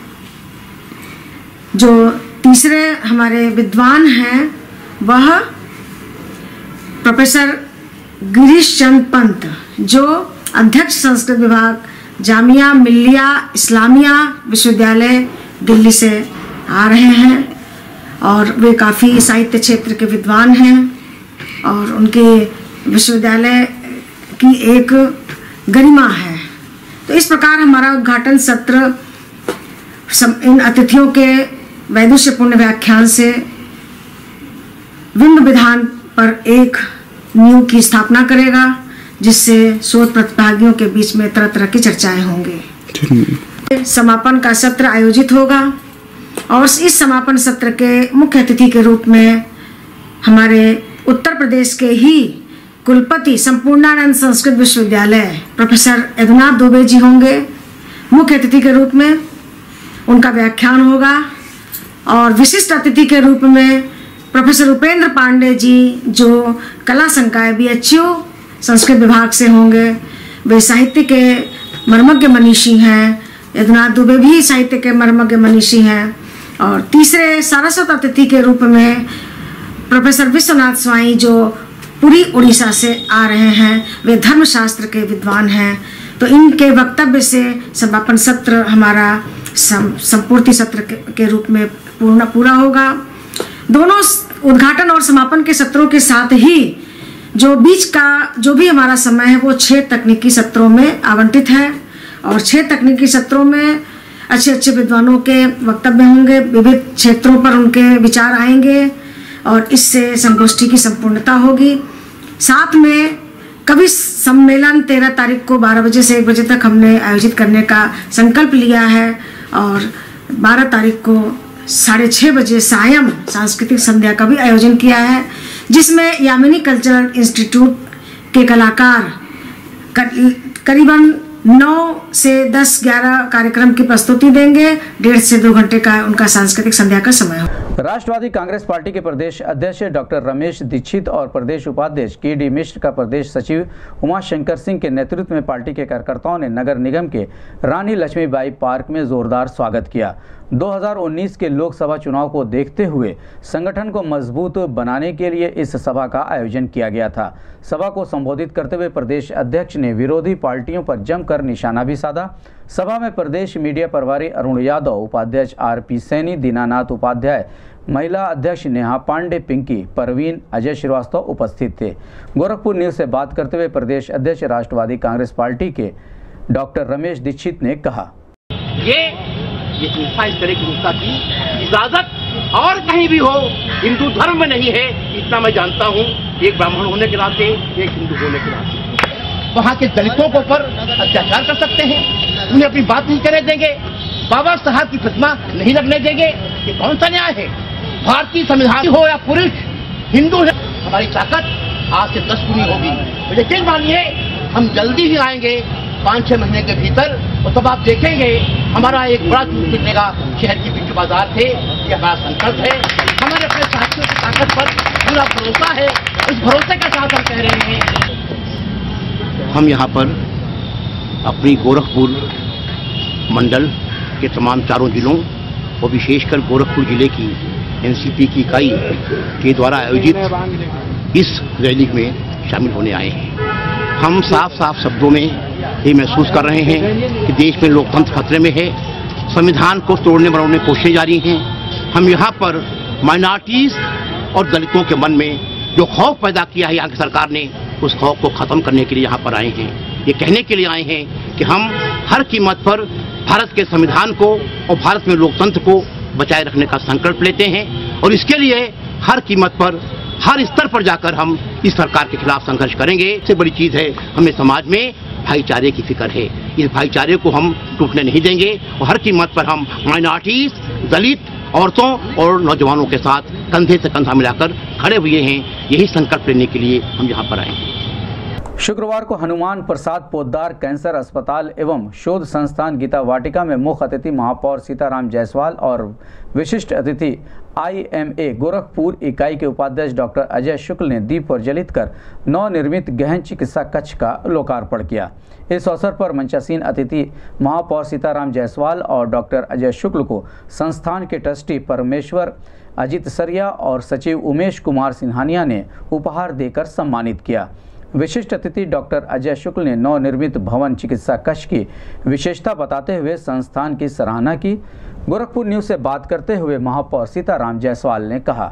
K: जो तीसरे हमारे विद्वान हैं वह प्रोफेसर गिरीश चंद पंत, जो अध्यक्ष संस्कृत विभाग जामिया मिल्लिया इस्लामिया विश्वविद्यालय दिल्ली से आ रहे हैं और वे काफ़ी साहित्य क्षेत्र के विद्वान हैं और उनके विश्वविद्यालय की एक गरिमा है। तो इस प्रकार हमारा उद्घाटन सत्र इन अतिथियों के वैदुष्यपूर्ण व्याख्यान से विम्ब विधान पर एक नींव की स्थापना करेगा, जिससे शोध प्रतिभागियों के बीच में तरह तरह की चर्चाएं होंगी। समापन का सत्र आयोजित होगा और इस समापन सत्र के मुख्य अतिथि के रूप में हमारे उत्तर प्रदेश के ही कुलपति संपूर्णानंद संस्कृत विश्वविद्यालय प्रोफेसर यदुनाथ दुबे जी होंगे मुख्य अतिथि के रूप में। उनका व्याख्यान होगा और विशिष्ट अतिथि के रूप में प्रोफेसर उपेंद्र पांडे जी जो कला संकाय बी एच यू संस्कृत विभाग से होंगे। वे साहित्य के मर्मज्ञ मनीषी हैं। यदुनाथ दुबे भी साहित्य के मर्मज्ञ मनीषी हैं। और तीसरे सारस्वत अतिथि के रूप में प्रोफेसर विश्वनाथ स्वाई जो पुरी उड़ीसा से आ रहे हैं, वे धर्मशास्त्र के विद्वान हैं। तो इनके वक्तव्य से समापन सत्र हमारा संपूर्ति सत्र के, के रूप में पूर्ण पूरा होगा। दोनों उद्घाटन और समापन के सत्रों के साथ ही जो बीच का जो भी हमारा समय है वो छह तकनीकी सत्रों में आवंटित है और छह तकनीकी सत्रों में अच्छे अच्छे विद्वानों के वक्तव्य होंगे, विविध क्षेत्रों पर उनके विचार आएंगे और इससे संगोष्ठी की संपूर्णता होगी। साथ में कवि सम्मेलन तेरह तारीख को बारह बजे से एक बजे तक हमने आयोजित करने का संकल्प लिया है और बारह तारीख को साढ़े छः बजे सायं सांस्कृतिक संध्या का भी आयोजन किया है, जिसमें यामिनी कल्चरल इंस्टीट्यूट के कलाकार करीबन नौ से दस ग्यारह कार्यक्रम की प्रस्तुति देंगे। डेढ़ से दो घंटे का उनका सांस्कृतिक संध्या का समय हो।
A: राष्ट्रवादी कांग्रेस पार्टी के प्रदेश अध्यक्ष डॉक्टर रमेश दीक्षित और प्रदेश उपाध्यक्ष के डी मिश्र का प्रदेश सचिव उमाशंकर सिंह के नेतृत्व में पार्टी के कार्यकर्ताओं ने नगर निगम के रानी लक्ष्मीबाई पार्क में जोरदार स्वागत किया। दो हज़ार उन्नीस के लोकसभा चुनाव को देखते हुए संगठन को मजबूत बनाने के लिए इस सभा का आयोजन किया गया था। सभा को संबोधित करते हुए प्रदेश अध्यक्ष ने विरोधी पार्टियों पर जमकर निशाना भी साधा। सभा में प्रदेश मीडिया प्रभारी अरुण यादव, उपाध्यक्ष आर पी सैनी, दीनानाथ उपाध्याय, महिला अध्यक्ष नेहा पांडे, पिंकी परवीन, अजय श्रीवास्तव उपस्थित थे। गोरखपुर न्यूज से बात करते हुए प्रदेश अध्यक्ष राष्ट्रवादी कांग्रेस पार्टी के डॉक्टर रमेश दीक्षित ने कहा,
L: ये ये संस्था इस तरह की संस्था की इजाजत और कहीं भी हो हिंदू धर्म में नहीं है, इतना मैं जानता हूँ। एक ब्राह्मण होने के नाते, एक हिंदू होने के नाते वहाँ के दलितों के ऊपर अत्याचार कर सकते हैं, उन्हें अपनी बात नहीं करने देंगे, बाबा साहब की प्रतिमा नहीं रखने देंगे। ये कौन सा न्याय है? भारतीय संविधान हो या पुरुष हिंदू है, हमारी ताकत आज से दस गुनी होगी। मुझे यकीन मानिए, हम जल्दी ही आएंगे पाँच छह महीने के भीतर, और तब आप देखेंगे हमारा एक बड़ा निकलेगा शहर के बीच बाजार थे। ये हमारा संकल्प है, हमारे अपने साथियों की ताकत पर पूरा भरोसा है। इस भरोसे के साथ हम कह रहे हैं, हम यहाँ पर अपनी गोरखपुर मंडल के तमाम चारों जिलों और विशेषकर गोरखपुर जिले की एनसीपी की इकाई के द्वारा आयोजित इस रैली में शामिल होने आए हैं। हम साफ साफ शब्दों में ये महसूस कर रहे हैं कि देश में लोकतंत्र खतरे में है, संविधान को तोड़ने मरोड़ने की कोशिशें जारी हैं। हम यहाँ पर माइनॉरिटीज और दलितों के मन में जो खौफ पैदा किया है यहाँ की सरकार ने, उस खौफ को खत्म करने के लिए यहाँ पर आए हैं। ये कहने के लिए आए हैं कि हम हर कीमत पर भारत के संविधान को और भारत में लोकतंत्र को बचाए रखने का संकल्प लेते हैं और इसके लिए हर कीमत पर हर स्तर पर जाकर हम इस सरकार के खिलाफ संघर्ष करेंगे। सबसे बड़ी चीज है, हमें समाज में भाईचारे की फिक्र है। इस भाईचारे को हम टूटने नहीं देंगे और हर कीमत पर हम माइनॉरिटीज, दलित, औरतों और नौजवानों के साथ कंधे से कंधा मिलाकर खड़े हुए हैं। यही संकल्प लेने के लिए हम यहाँ पर आए हैं।
A: शुक्रवार को हनुमान प्रसाद पोद्दार कैंसर अस्पताल एवं शोध संस्थान गीता वाटिका में मुख्य अतिथि महापौर सीताराम जायसवाल और विशिष्ट अतिथि आईएमए गोरखपुर इकाई के उपाध्यक्ष डॉक्टर अजय शुक्ल ने दीप प्रज्वलित कर नवनिर्मित गहन चिकित्सा कक्ष का लोकार्पण किया। इस अवसर पर मंचासीन अतिथि महापौर सीताराम जायसवाल और डॉक्टर अजय शुक्ल को संस्थान के ट्रस्टी परमेश्वर अजित सरिया और सचिव उमेश कुमार सिन्हानिया ने उपहार देकर सम्मानित किया। विशिष्ट अतिथि डॉक्टर अजय शुक्ल ने नवनिर्मित भवन चिकित्सा कक्ष की विशेषता बताते हुए संस्थान की सराहना की। गोरखपुर न्यूज से बात करते हुए महापौर सीताराम जायसवाल ने कहा,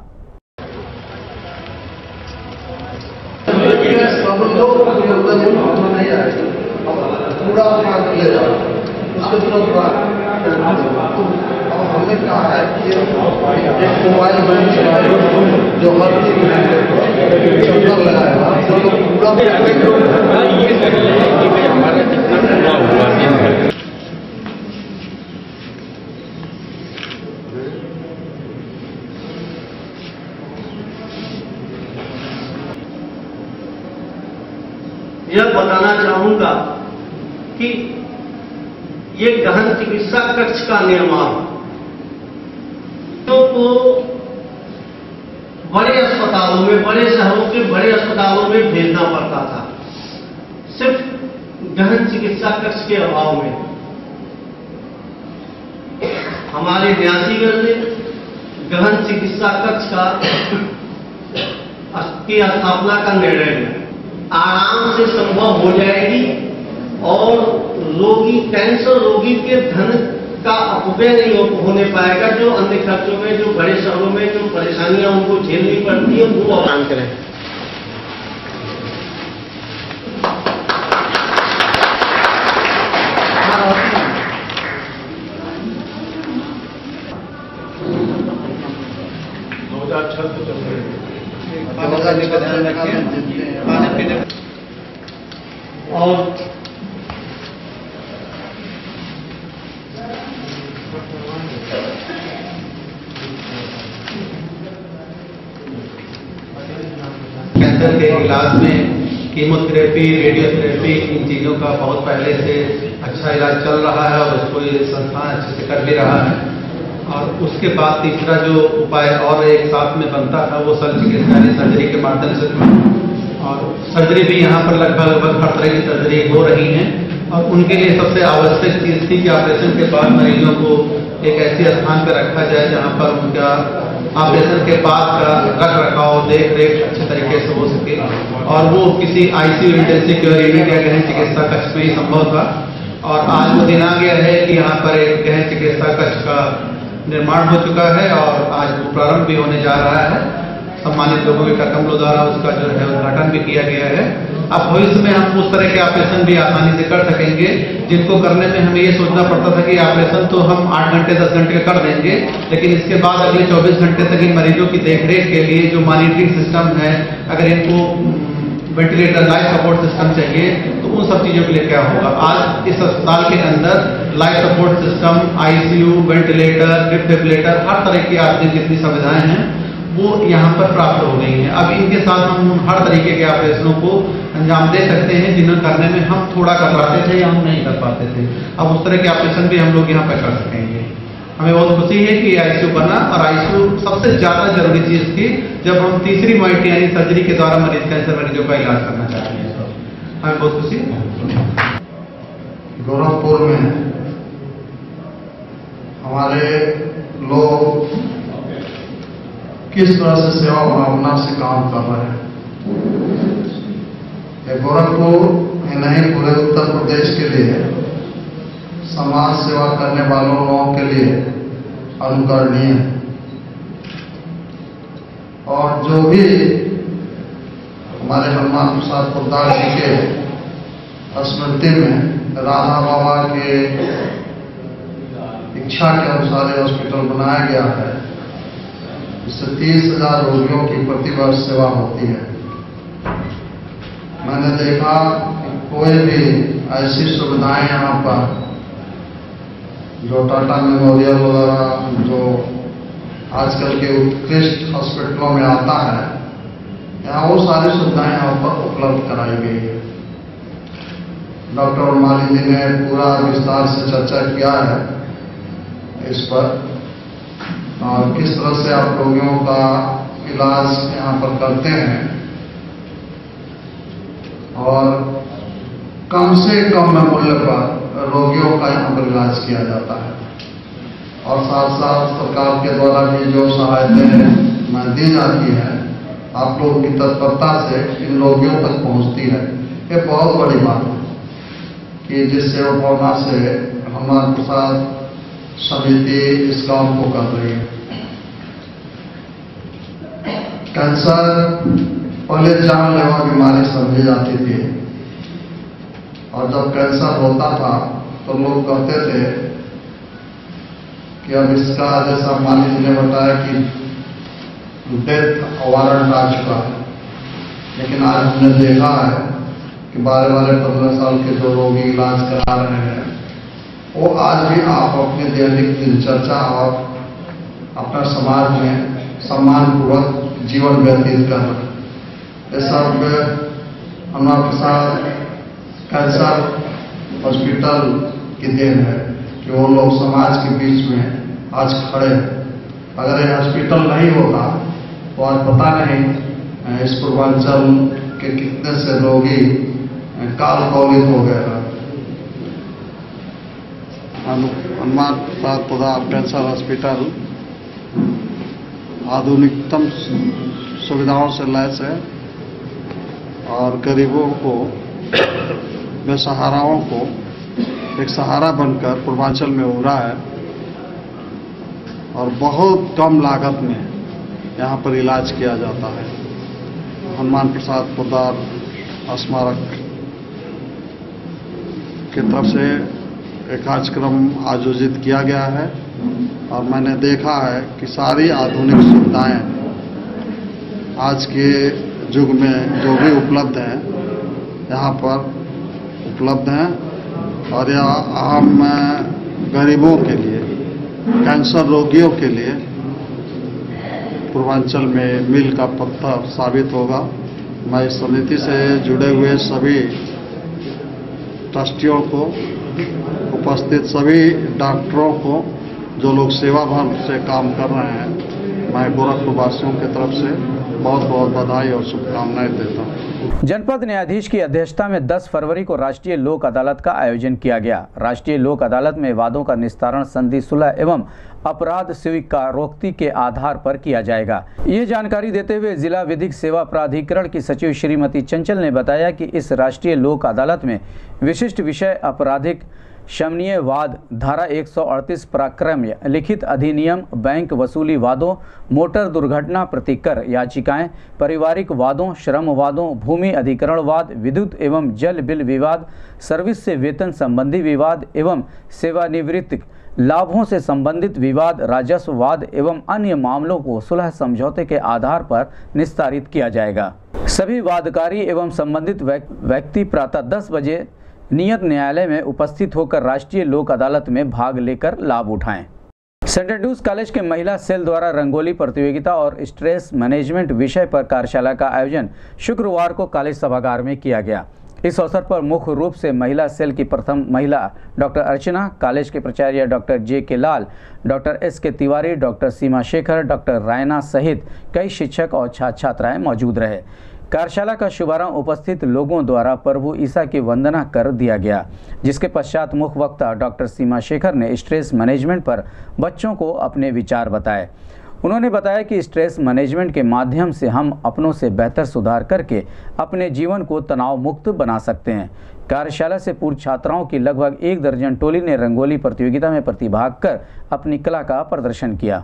M: हमने कहा है कि एक मोबाइल बैंक जो हर चक्कर लगाएगा पूरा
N: यह बताना चाहूंगा कि ये गहन चिकित्सा कक्ष का निर्माण तो को बड़े अस्पतालों में, बड़े शहरों के बड़े अस्पतालों में भेजना पड़ता था, सिर्फ गहन चिकित्सा कक्ष के अभाव में। हमारे न्यासीगढ़ में गहन चिकित्सा कक्ष का की स्थापना का निर्णय है, आराम से संभव हो जाएगी और रोगी, कैंसर रोगी के धन का अपव्यय नहीं हो, होने पाएगा। जो अन्य खर्चों में, जो बड़े शहरों में जो परेशानियां उनको झेलनी पड़ती है, वो आसान करें।
C: दो हजार छह चल रहे हैं
N: और
O: कैंसर के इलाज में कीमोथेरेपी, रेडियोथेरेपी, इन चीज़ों का बहुत पहले से अच्छा इलाज चल रहा है और उसको ये संस्थान अच्छे से कर भी रहा है। और उसके बाद तीसरा जो उपाय और एक साथ में बनता था वो शल्य चिकित्सा यानी सर्जरी के माध्यम से, और सर्जरी भी यहाँ पर लगभग लगभग हर तरह की सर्जरी हो रही है। और उनके लिए सबसे आवश्यक चीज़ थी कि ऑपरेशन के बाद मरीजों को एक ऐसे स्थान पर रखा जाए जहाँ पर उनका ऑपरेशन के बाद का रख रखाव, देख रेख अच्छे तरीके से हो सके, और वो किसी आईसीयू इंटेंसिव केयर यूनिट या गहन चिकित्सा कक्ष में ही संभव था। और आज वो दिन आ गया है कि यहाँ पर एक गहन चिकित्सा कक्ष का निर्माण हो चुका है और आज वो प्रारंभ भी होने जा रहा है। सम्मानित लोगों के कदमों द्वारा उसका जो है उद्घाटन भी किया गया है। अब भविष्य में हम उस तरह के ऑपरेशन भी आसानी से कर सकेंगे, जिनको करने में हमें ये सोचना पड़ता था कि ऑपरेशन तो हम आठ घंटे दस घंटे कर देंगे, लेकिन इसके बाद अगले चौबीस घंटे तक इन मरीजों की देखरेख के लिए जो मॉनिटरिंग सिस्टम है, अगर इनको वेंटिलेटर, लाइफ सपोर्ट सिस्टम चाहिए तो उन सब चीज़ों के लिए क्या होगा। आज इस अस्पताल के अंदर life support system, ICU, ventilator, defibrillator, हर तरह की आधुनिक जितनी सुविधाएं हैं वो यहाँ पर प्राप्त हो गई हैं। अब इनके साथ हम हर तरीके के ऑपरेशनों को अंजाम दे सकते हैं जिन्हें करने में हम थोड़ा कतराते थे या हम नहीं कर पाते थे। अब उस तरह के ऑपरेशन भी हम लोग यहाँ पर कर सकेंगे। हमें बहुत खुशी है कि आईसीयू बना, और आईसीयू सबसे ज्यादा जरूरी चीज थी जब हम तीसरी मॉइटी यानी सर्जरी के द्वारा मरीज कैंसर मरीजों का इलाज करना चाहते हैं। तो हमें बहुत खुशी है।
M: गोरखपुर में हमारे लोग किस तरह से सेवा भावना से काम कर रहे हैं। गोरखपुर ही नहीं, पूरे उत्तर प्रदेश के लिए समाज सेवा करने वालों लोगों के लिए अनुकरणीय है। और जो भी हमारे हनुमान प्रसाद पोद्दार जी के स्मृति में राधा बाबा के इच्छा के अनुसार ये हॉस्पिटल बनाया गया है, इससे तीस हजार रोगियों की प्रतिवर्ष सेवा होती है। मैंने देखा कि कोई भी ऐसी सुविधाएं यहाँ पर जो टाटा मेमोरियल वगैरह जो आजकल के उत्कृष्ट हॉस्पिटलों में आता है, यहाँ वो सारी सुविधाएं यहाँ पर उपलब्ध कराई गई है। डॉक्टर माली जी ने पूरा विस्तार से चर्चा किया है इस पर, और किस तरह से आप रोगियों का इलाज यहाँ पर करते हैं और कम से कम मूल्य पर रोगियों का यहाँ पर इलाज किया जाता है। और साथ साथ सरकार के द्वारा भी जो सहायताएं दी जाती है आप लोगों की तत्परता से इन रोगियों तक पहुँचती है। ये बहुत बड़ी बात है कि जिस सेवा भावना से हनुमान प्रसाद समिति इस काम को कर रही है। कैंसर पहले जानलेवा बीमारी समझी जाती थी, और जब कैंसर होता था तो लोग कहते थे कि अब इसका, जैसा माली जी ने बताया कि डेथ वारंट आ चुका है, लेकिन आज हमने देखा है कि बारह बारह पंद्रह साल के जो रोगी इलाज करा रहे हैं वो आज भी आप अपने दैनिक दिनचर्या और अपना समाज में सम्मानपूर्वक जीवन व्यतीत कर रहे हैं। ये सब हनुमान प्रसाद कैंसर हॉस्पिटल की देन है कि वो लोग समाज के बीच में आज खड़े हैं। अगर ये हॉस्पिटल नहीं होता तो आज पता नहीं इस पूर्वांचल के कितने से रोगी काल कौलित हो गए हैं। हनुमान प्रसाद पोद्दार कैंसर हॉस्पिटल आधुनिकतम सुविधाओं से लैस है और गरीबों को, बेसहाराओं को एक सहारा बनकर पूर्वांचल में उभरा है और बहुत कम लागत में यहाँ पर इलाज किया जाता है। हनुमान प्रसाद पोद्दार स्मारक की तरफ से एक कार्यक्रम आयोजित किया गया है और मैंने देखा है कि सारी आधुनिक सुविधाएं आज के युग में जो भी उपलब्ध हैं यहाँ पर उपलब्ध हैं और यह आम गरीबों के लिए, कैंसर रोगियों के लिए पूर्वांचल में मील का पत्थर साबित होगा। मैं इस समिति से जुड़े हुए सभी ट्रस्टियों को, उपस्थित सभी डॉक्टरों को, जो लोग सेवा भाव से काम कर रहे हैं, मैं गोरखपुर वासियों की तरफ से बहुत बहुत बधाई और शुभकामनाएं देता हूँ।
A: जनपद न्यायाधीश की अध्यक्षता में दस फरवरी को राष्ट्रीय लोक अदालत का आयोजन किया गया। राष्ट्रीय लोक अदालत में वादों का निस्तारण संधि सुलह एवं अपराध स्वीकारोक्ति के आधार पर किया जाएगा। ये जानकारी देते हुए जिला विधिक सेवा प्राधिकरण की सचिव श्रीमती चंचल ने बताया कि इस राष्ट्रीय लोक अदालत में विशिष्ट विषय आपराधिक शमनीय वाद, धारा एक सौ अड़तीस पराक्रम्य, लिखित अधिनियम, बैंक वसूली वादों, मोटर दुर्घटना प्रतिकर याचिकाएं, पारिवारिक वादों, श्रम वादों, भूमि अधिकरण वाद, विद्युत एवं जल बिल विवाद, सर्विस से वेतन संबंधी विवाद एवं सेवानिवृत्ति लाभों से संबंधित विवाद, राजस्व वाद एवं अन्य मामलों को सुलह समझौते के आधार पर निस्तारित किया जाएगा। सभी वादकारी एवं संबंधित व्यक्ति प्रातः दस बजे नियत न्यायालय में उपस्थित होकर राष्ट्रीय लोक अदालत में भाग लेकर लाभ उठाएं। सेंट एंड्रूज कॉलेज के महिला सेल द्वारा रंगोली प्रतियोगिता और स्ट्रेस मैनेजमेंट विषय पर कार्यशाला का आयोजन शुक्रवार को कॉलेज सभागार में किया गया। इस अवसर पर मुख्य रूप से महिला सेल की प्रथम महिला डॉक्टर अर्चना, कॉलेज के प्राचार्य डॉक्टर जे के लाल, doctor S K Tiwari, doctor Seema Shekhar, doctor Raina सहित कई शिक्षक और छात्र छात्राएं मौजूद रहे। कार्यशाला का शुभारंभ उपस्थित लोगों द्वारा प्रभु ईसा की वंदना कर दिया गया, जिसके पश्चात मुख्य वक्ता डॉक्टर सीमा शेखर ने स्ट्रेस मैनेजमेंट पर बच्चों को अपने विचार बताए। उन्होंने बताया कि स्ट्रेस मैनेजमेंट के माध्यम से हम अपनों से बेहतर सुधार करके अपने जीवन को तनाव मुक्त बना सकते हैं। कार्यशाला से पूर्व छात्राओं की लगभग एक दर्जन टोली ने रंगोली प्रतियोगिता में प्रतिभाग कर अपनी कला का प्रदर्शन किया।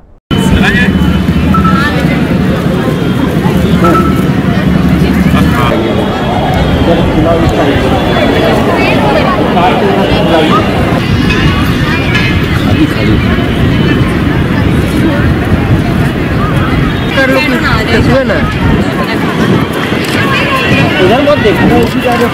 H: उधर मत देखो, उसी जगह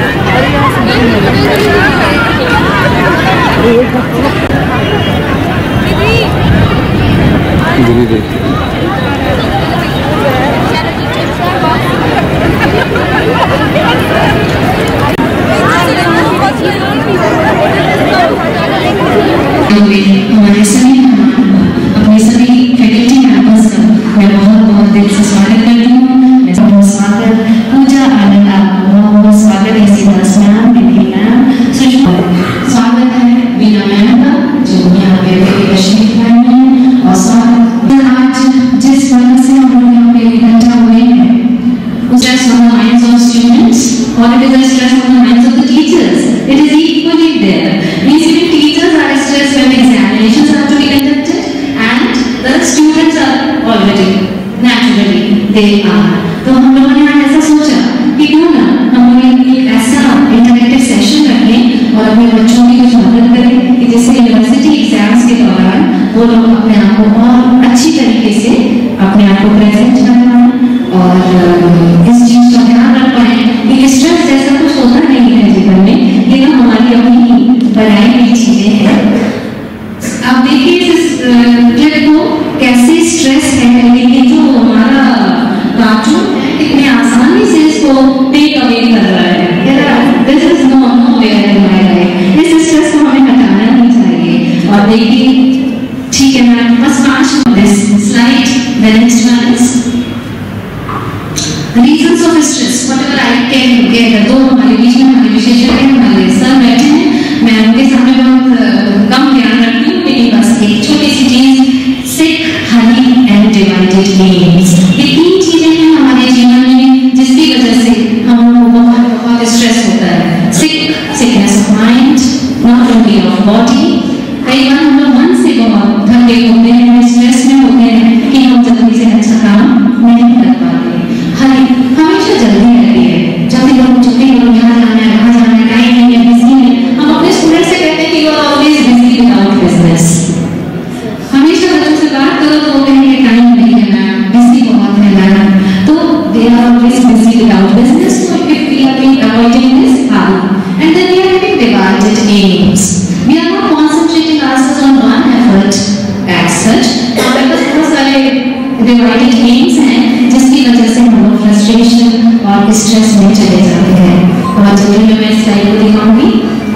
P: हमारे सभी अपने सभी फैकल्टी मेंबर्स का मैं बहुत बहुत दिल से स्वागत करती हूँ। बहुत स्वागत पूजा आनंद, आपको बहुत बहुत स्वागत है सीतास मैम, विधि मैम, सुषमा। स्वागत है वीना मैम का जो यहाँ पे तशरीफ लाई हैं, और स्वागत आज जिस वजह से हम लोग यहाँ पे इकट्ठा हुए हैं, stress on the minds of students or it is a stress on the minds of the teachers. It is equally there. Means even teachers are stressed when examinations have to be conducted, and the students are already naturally they are. तो हम लोगों ने आज ऐसा सोचा कि क्यों ना हम लोग एक ऐसा इंटरैक्टिव सेशन रखें और अपने बच्चों की कुछ मदद करें कि जिससे यूनिवर्सिटी एग्जाम्स के दौरान वो लोग अपने आप को और अच्छी तरीके से अपने आप को प्रेजेंट कर पाएं और इस चीज का ध्यान रख पाए कि स्ट्रेस जैसा कुछ होता नहीं है जीवन में, ये तो हमारी अपनी बनाई हुई चीजें हैं। अब देखिए इस क्लिप को कैसे स्ट्रेस है, लेकिन जो हमारा कार्टून इतने आसानी से इसको टेक अवे कर देखिए, ठीक है मैम, बस पांच this slide, the next one is reasons of stress, whatever I can get. तो हमारे बीच में हमारे विशेषज्ञ हमारे सर बैठे हैं, मैं उनके सामने बहुत कम ज्ञान रखती हूँ, लेकिन बस एक छोटी सी चीज, sick, honey and divided aims, ये तीन चीजें हैं हमारे जीवन में जिसकी वजह से हम बहुत बहुत स्ट्रेस होता है। Sick, sickness of mind, not only of body. कई बार हम लोग मन से बहुत थके होते हैं, स्ट्रेस में होते हैं कि हम जल्दी से अच्छा काम नहीं कर पाते। हनी, हमेशा जल्दी रहती है, जल्दी करो छुट्टी करो, यहाँ जाना है वहाँ जाना है, टाइम नहीं है, बिजी है। हम अपने स्टूडेंट से कहते हैं कि you are always busy without business. हमेशा बच्चों से बात करो तो वो कहेंगे टाइम नहीं है मैम, बिजी बहुत है मैम, तो they are always busy without business. So if we are being avoiding this, how? And then we are having divided aims. We are not concentrating ourselves on one effort as such. हमारे पास बहुत सारे divided aims हैं जिसकी वजह से हम लोग frustration और स्ट्रेस में चले जाते हैं। और जल्दी में मैं स्लाइड को दिखाऊंगी।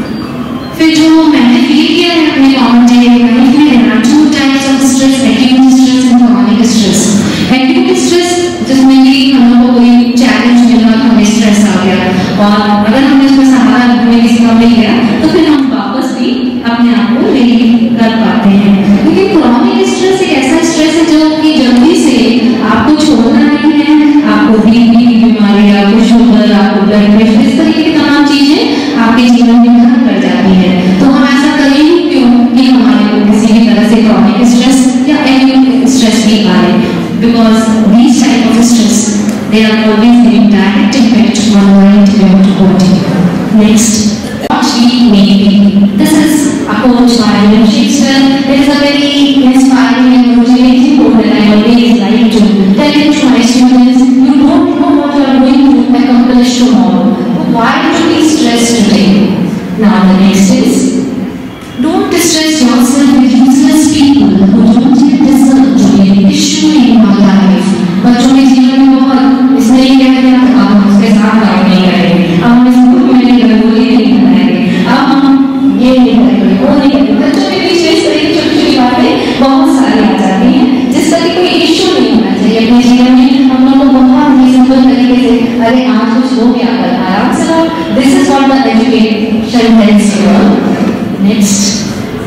P: फिर जो मैंने फील किया है अपने कॉमन डे लाइफ में, there are two types of stress, acute stress and chronic stress. Acute stress जिसमें कि हम लोग को कोई चैलेंज मिला तो हमें स्ट्रेस आ गया, और अगर हमने उसमें सहारा हमें किसी का मिल गया तो फिर हम वापस भी अपने आप को रिलीव कर पाते हैं। लेकिन chronic stress एक ऐसा स्ट्रेस है जो कि जल्दी से आपको छोड़ना नहीं है, आपको बीपी की बीमारी, आपको शुगर, आपको ब्लड प्रेशर, इस तरीके की तमाम चीजें आपके जीवन में घर कर जाती है। तो हम ऐसा करेंगे क्यों कि हमारे को किसी भी तरह से chronic stress या acute stress भी आए, because these type of stress they are always giving direct impact on mind and body. Next, she maybe this is a quote by William Shakespeare. It is a very inspiring and motivating quote that I always like to tell it to my students. You don't know what you are going to accomplish tomorrow. Why to be stressed today? Now the next is, don't distress yourself with useless people who don't even deserve to be an issue in your life. बच्चों के जीवन में बहुत इसलिए कहते हैं अब हम उसके साथ काम नहीं करेंगे, अब हम स्कूल में नहीं रंगोली नहीं बनाएंगे, अब हम ये नहीं करेंगे, वो नहीं करेंगे। बच्चों के बीच में इस तरह की छोटी छोटी बातें बहुत सारी आ जाती हैं जिसका कि कोई इश्यू नहीं होना चाहिए अपने जीवन में। हम लोग को बहुत ही सिंपल तरीके से, अरे आज कुछ हो गया कल आराम से लो, this is what the education tells you. Next,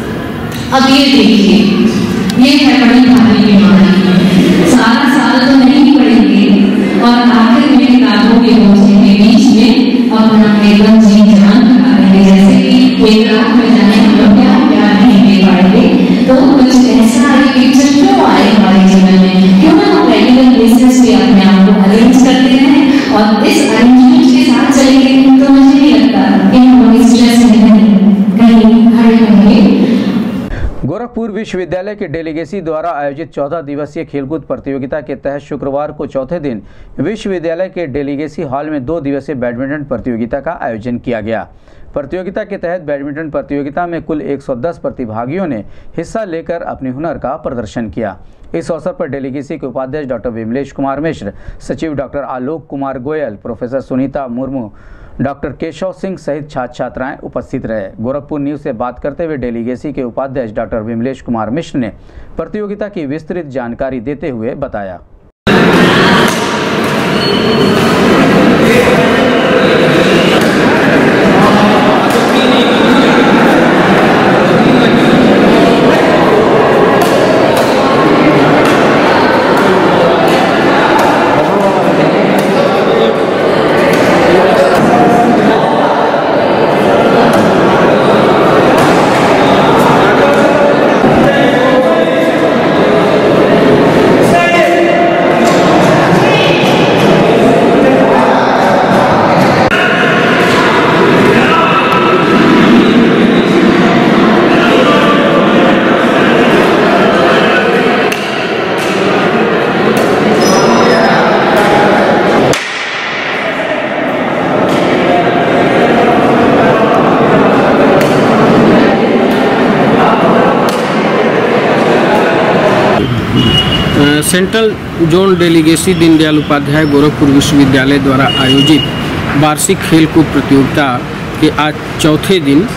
P: अब ये देखिए, ये है बड़ी भारी बीमारी, सारा साल तो नहीं पढ़ेंगे और आखिर में किताबों के बोझे के बीच में अपना एकदम जी जान लगा देंगे, जैसे कि एक रात में जाने हम लोग क्या क्या नहीं दे पाएंगे। तो कुछ ऐसा एक पिक्चर क्यों आए हमारे जीवन में, क्यों ना हम रेगुलर बेसिस पे अपने आप को अरेंज करते हैं और इस अरेंजमेंट के साथ चलेंगे तो मुझे नहीं लगता कि हम स्ट्रेस में कहीं खड़े होंगे।
A: गोरखपुर विश्वविद्यालय के डेलीगेसी द्वारा आयोजित चौदह दिवसीय खेलकूद प्रतियोगिता के तहत शुक्रवार को चौथे दिन विश्वविद्यालय के डेलीगेसी हॉल में दो दिवसीय बैडमिंटन प्रतियोगिता का आयोजन किया गया। प्रतियोगिता के तहत बैडमिंटन प्रतियोगिता में कुल एक सौ दस प्रतिभागियों ने हिस्सा लेकर अपने हुनर का प्रदर्शन किया। इस अवसर पर डेलीगेसी के उपाध्यक्ष डॉक्टर विमलेश कुमार मिश्र, सचिव doctor Alok Kumar Goyal, professor Sunita Murmu, doctor Keshav Singh सहित छात्र छात्राएं उपस्थित रहे। गोरखपुर न्यूज से बात करते हुए डेलीगेसी के उपाध्यक्ष डॉक्टर विमलेश कुमार मिश्र ने प्रतियोगिता की विस्तृत जानकारी देते हुए बताया।
Q: Central zone delegacy Deendayal Upadhyay Gorakhpur विश्वविद्यालय द्वारा आयोजित वार्षिक खेलकूद प्रतियोगिता के आज चौथे दिन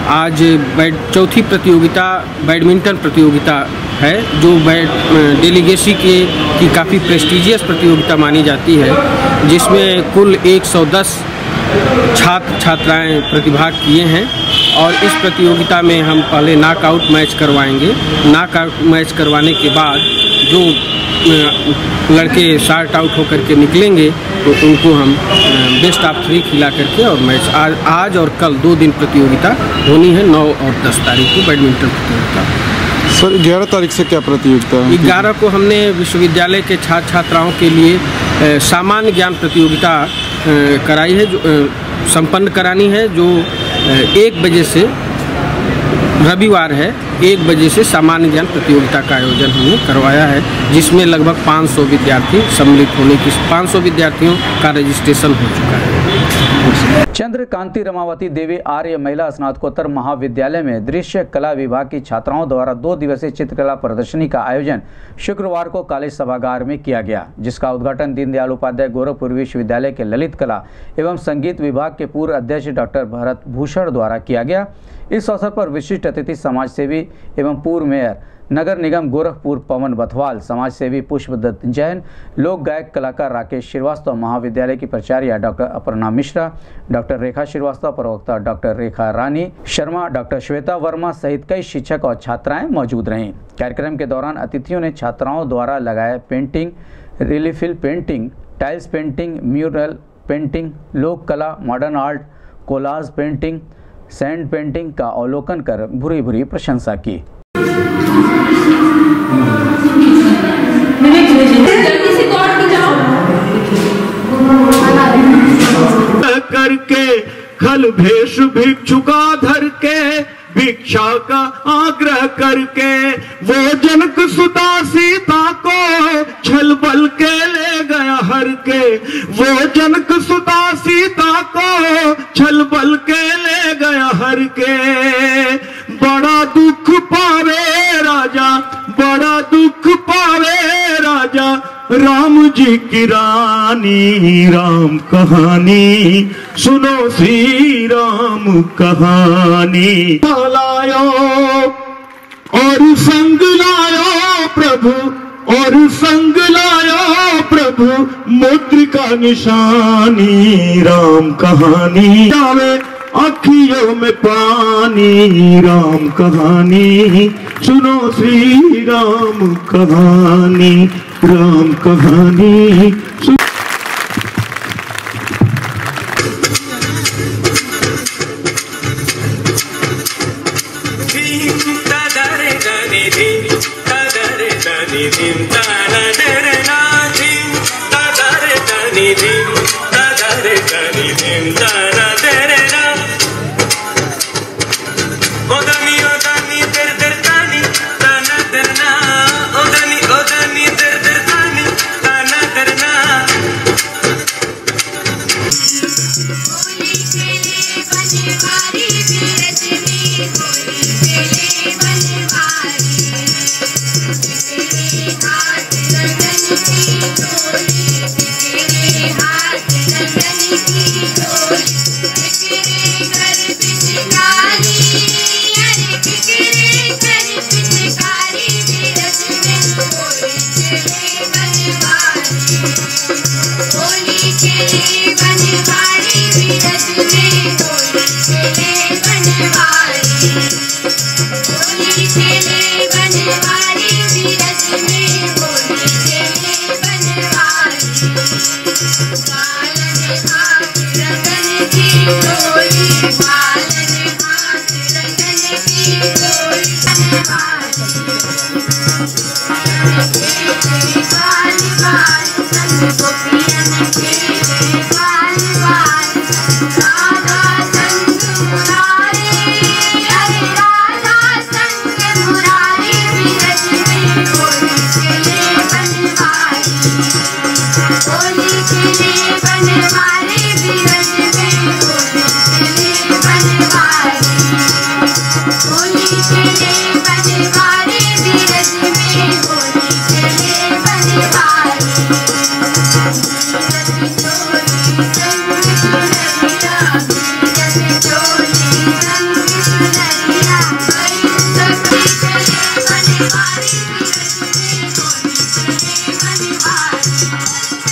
Q: आज बैड चौथी प्रतियोगिता बैडमिंटन प्रतियोगिता है, जो बैड डेलीगेसी के की काफ़ी प्रेस्टिजियस प्रतियोगिता मानी जाती है, जिसमें कुल एक सौ दस छात्र छात्राएं प्रतिभाग किए हैं। और इस प्रतियोगिता में हम पहले नॉकआउट मैच करवाएंगे। नॉकआउट मैच करवाने के बाद जो लड़के शार्ट आउट होकर के निकलेंगे तो उनको हम बेस्ट ऑफ थ्री खिला करके और मैच आज आज और कल दो दिन प्रतियोगिता होनी है, नौ और दस तारीख को बैडमिंटन प्रतियोगिता।
R: सर ग्यारह तारीख से क्या प्रतियोगिता है?
Q: ग्यारह को हमने विश्वविद्यालय के छात्र छात्राओं के लिए सामान्य ज्ञान प्रतियोगिता कराई है, जो संपन्न करानी है, जो एक बजे से रविवार है एक बजे से सामान्य ज्ञान प्रतियोगिता का आयोजन हमने करवाया है, जिसमें लगभग पाँच सौ विद्यार्थी सम्मिलित होने की पाँच सौ विद्यार्थियों का रजिस्ट्रेशन हो चुका है।
A: चंद्रकांति रमावती देवी आर्य महिला स्नातकोत्तर महाविद्यालय में दृश्य कला विभाग की छात्राओं द्वारा दो दिवसीय चित्रकला प्रदर्शनी का आयोजन शुक्रवार को कॉलेज सभागार में किया गया, जिसका उद्घाटन दीनदयाल उपाध्याय गोरखपुर विश्वविद्यालय के ललित कला एवं संगीत विभाग के पूर्व अध्यक्ष डॉक्टर भरत भूषण द्वारा किया गया। इस अवसर पर विशिष्ट अतिथि समाजसेवी एवं पूर्व मेयर नगर निगम गोरखपुर पवन बथवाल, समाजसेवी पुष्पदत्त जैन, लोक गायक कलाकार राकेश श्रीवास्तव, महाविद्यालय की प्राचार्य डॉक्टर अपर्णा मिश्रा, डॉक्टर रेखा श्रीवास्तव, प्रवक्ता डॉक्टर रेखा रानी शर्मा, डॉक्टर श्वेता वर्मा सहित कई शिक्षक और छात्राएं मौजूद रहीं। कार्यक्रम के दौरान अतिथियों ने छात्राओं द्वारा लगाए पेंटिंग, रिलीफिल painting, tiles painting, mural painting, लोक कला, modern art, collage painting, sand painting का अवलोकन कर भूरी भूरी प्रशंसा की।
S: करके खल भेष भिक्षुका धर के भिक्षा का आग्रह करके वो जनक सुता सीता को छल बल के ले गया हर के, वो जनक सुता सीता को छल बल के ले गया हर के। बड़ा दुख पावे राजा, बड़ा दुख पावे राजा, राम जी की रानी, राम कहानी सुनो श्री राम कहानी। लायो और संग लायो प्रभु, और संग लायो प्रभु, मुद्रिका निशानी, राम कहानी आवे अखियों में पानी, राम कहानी सुनो श्री राम कहानी, राम कहानी सुनो।
T: Thank you.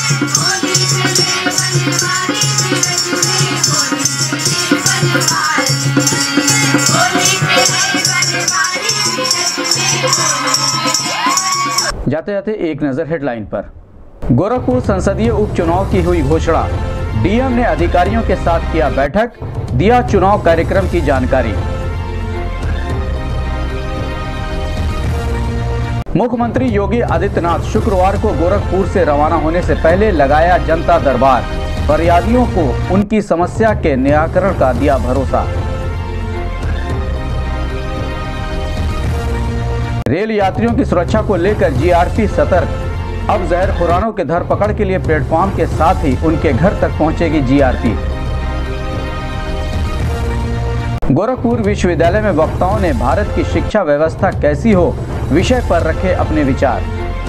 A: जाते जाते एक नजर हेडलाइन पर। गोरखपुर संसदीय उपचुनाव की हुई घोषणा, डीएम ने अधिकारियों के साथ किया बैठक, दिया चुनाव कार्यक्रम की जानकारी। मुख्यमंत्री योगी आदित्यनाथ शुक्रवार को गोरखपुर से रवाना होने से पहले लगाया जनता दरबार, फरियादियों को उनकी समस्या के निराकरण का दिया भरोसा। रेल यात्रियों की सुरक्षा को लेकर जीआरपी सतर्क, अब जहरखोरानों के धरपकड़ के लिए प्लेटफॉर्म के साथ ही उनके घर तक पहुंचेगी जीआरपी। गोरखपुर विश्वविद्यालय में वक्ताओं ने भारत की शिक्षा व्यवस्था कैसी हो विषय पर रखे अपने विचार।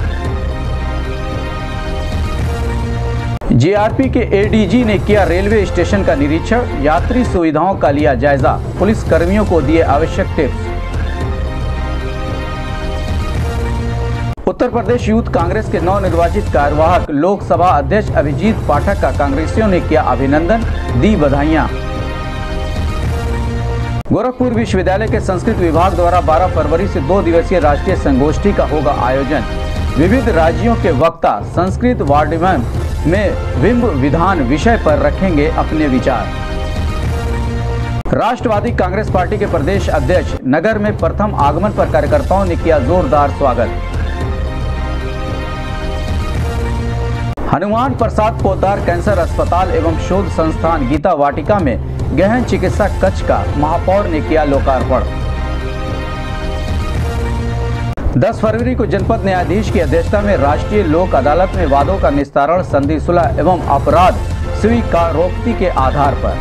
A: जीआरपी के एडीजी ने किया रेलवे स्टेशन का निरीक्षण, यात्री सुविधाओं का लिया जायजा, पुलिस कर्मियों को दिए आवश्यक टिप्स। उत्तर प्रदेश यूथ कांग्रेस के नवनिर्वाचित कार्यवाहक लोकसभा अध्यक्ष अभिजीत पाठक का कांग्रेसियों ने किया अभिनंदन, दी बधाइयां। गोरखपुर विश्वविद्यालय के संस्कृत विभाग द्वारा बारह फरवरी से दो दिवसीय राष्ट्रीय संगोष्ठी का होगा आयोजन। विविध राज्यों के वक्ता संस्कृत वाड्मय में बिंब विधान विषय पर रखेंगे अपने विचार। राष्ट्रवादी कांग्रेस पार्टी के प्रदेश अध्यक्ष नगर में प्रथम आगमन पर कार्यकर्ताओं ने किया जोरदार स्वागत। हनुमान प्रसाद पोद्दार कैंसर अस्पताल एवं शोध संस्थान गीता वाटिका में गहन चिकित्सा कक्ष का महापौर ने किया लोकार्पण। दस फरवरी को जनपद न्यायाधीश की अध्यक्षता में राष्ट्रीय लोक अदालत में वादों का निस्तारण संधि सुलह एवं अपराध स्वीकारोक्ति के आधार पर।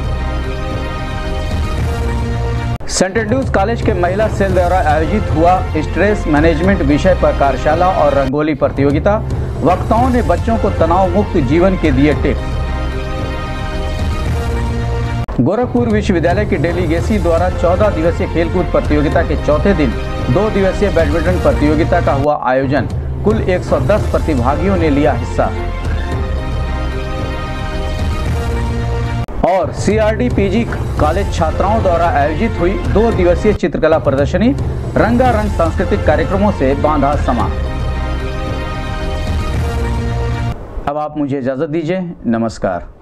A: सेंट एंड्रूज कॉलेज के महिला सेल द्वारा आयोजित हुआ स्ट्रेस मैनेजमेंट विषय पर कार्यशाला और रंगोली प्रतियोगिता। वक्ताओं ने बच्चों को तनाव मुक्त जीवन के दिए टिप्स। गोरखपुर विश्वविद्यालय की डेलीगेसी द्वारा चौदह दिवसीय खेलकूद प्रतियोगिता के चौथे दिन दो दिवसीय बैडमिंटन प्रतियोगिता का हुआ आयोजन। कुल एक सौ दस प्रतिभागियों ने लिया हिस्सा। और सीआरडी पीजी कॉलेज छात्राओं द्वारा आयोजित हुई दो दिवसीय चित्रकला प्रदर्शनी, रंगारंग सांस्कृतिक कार्यक्रमों से बांधा समा। अब आप मुझे इजाजत दीजिए, नमस्कार।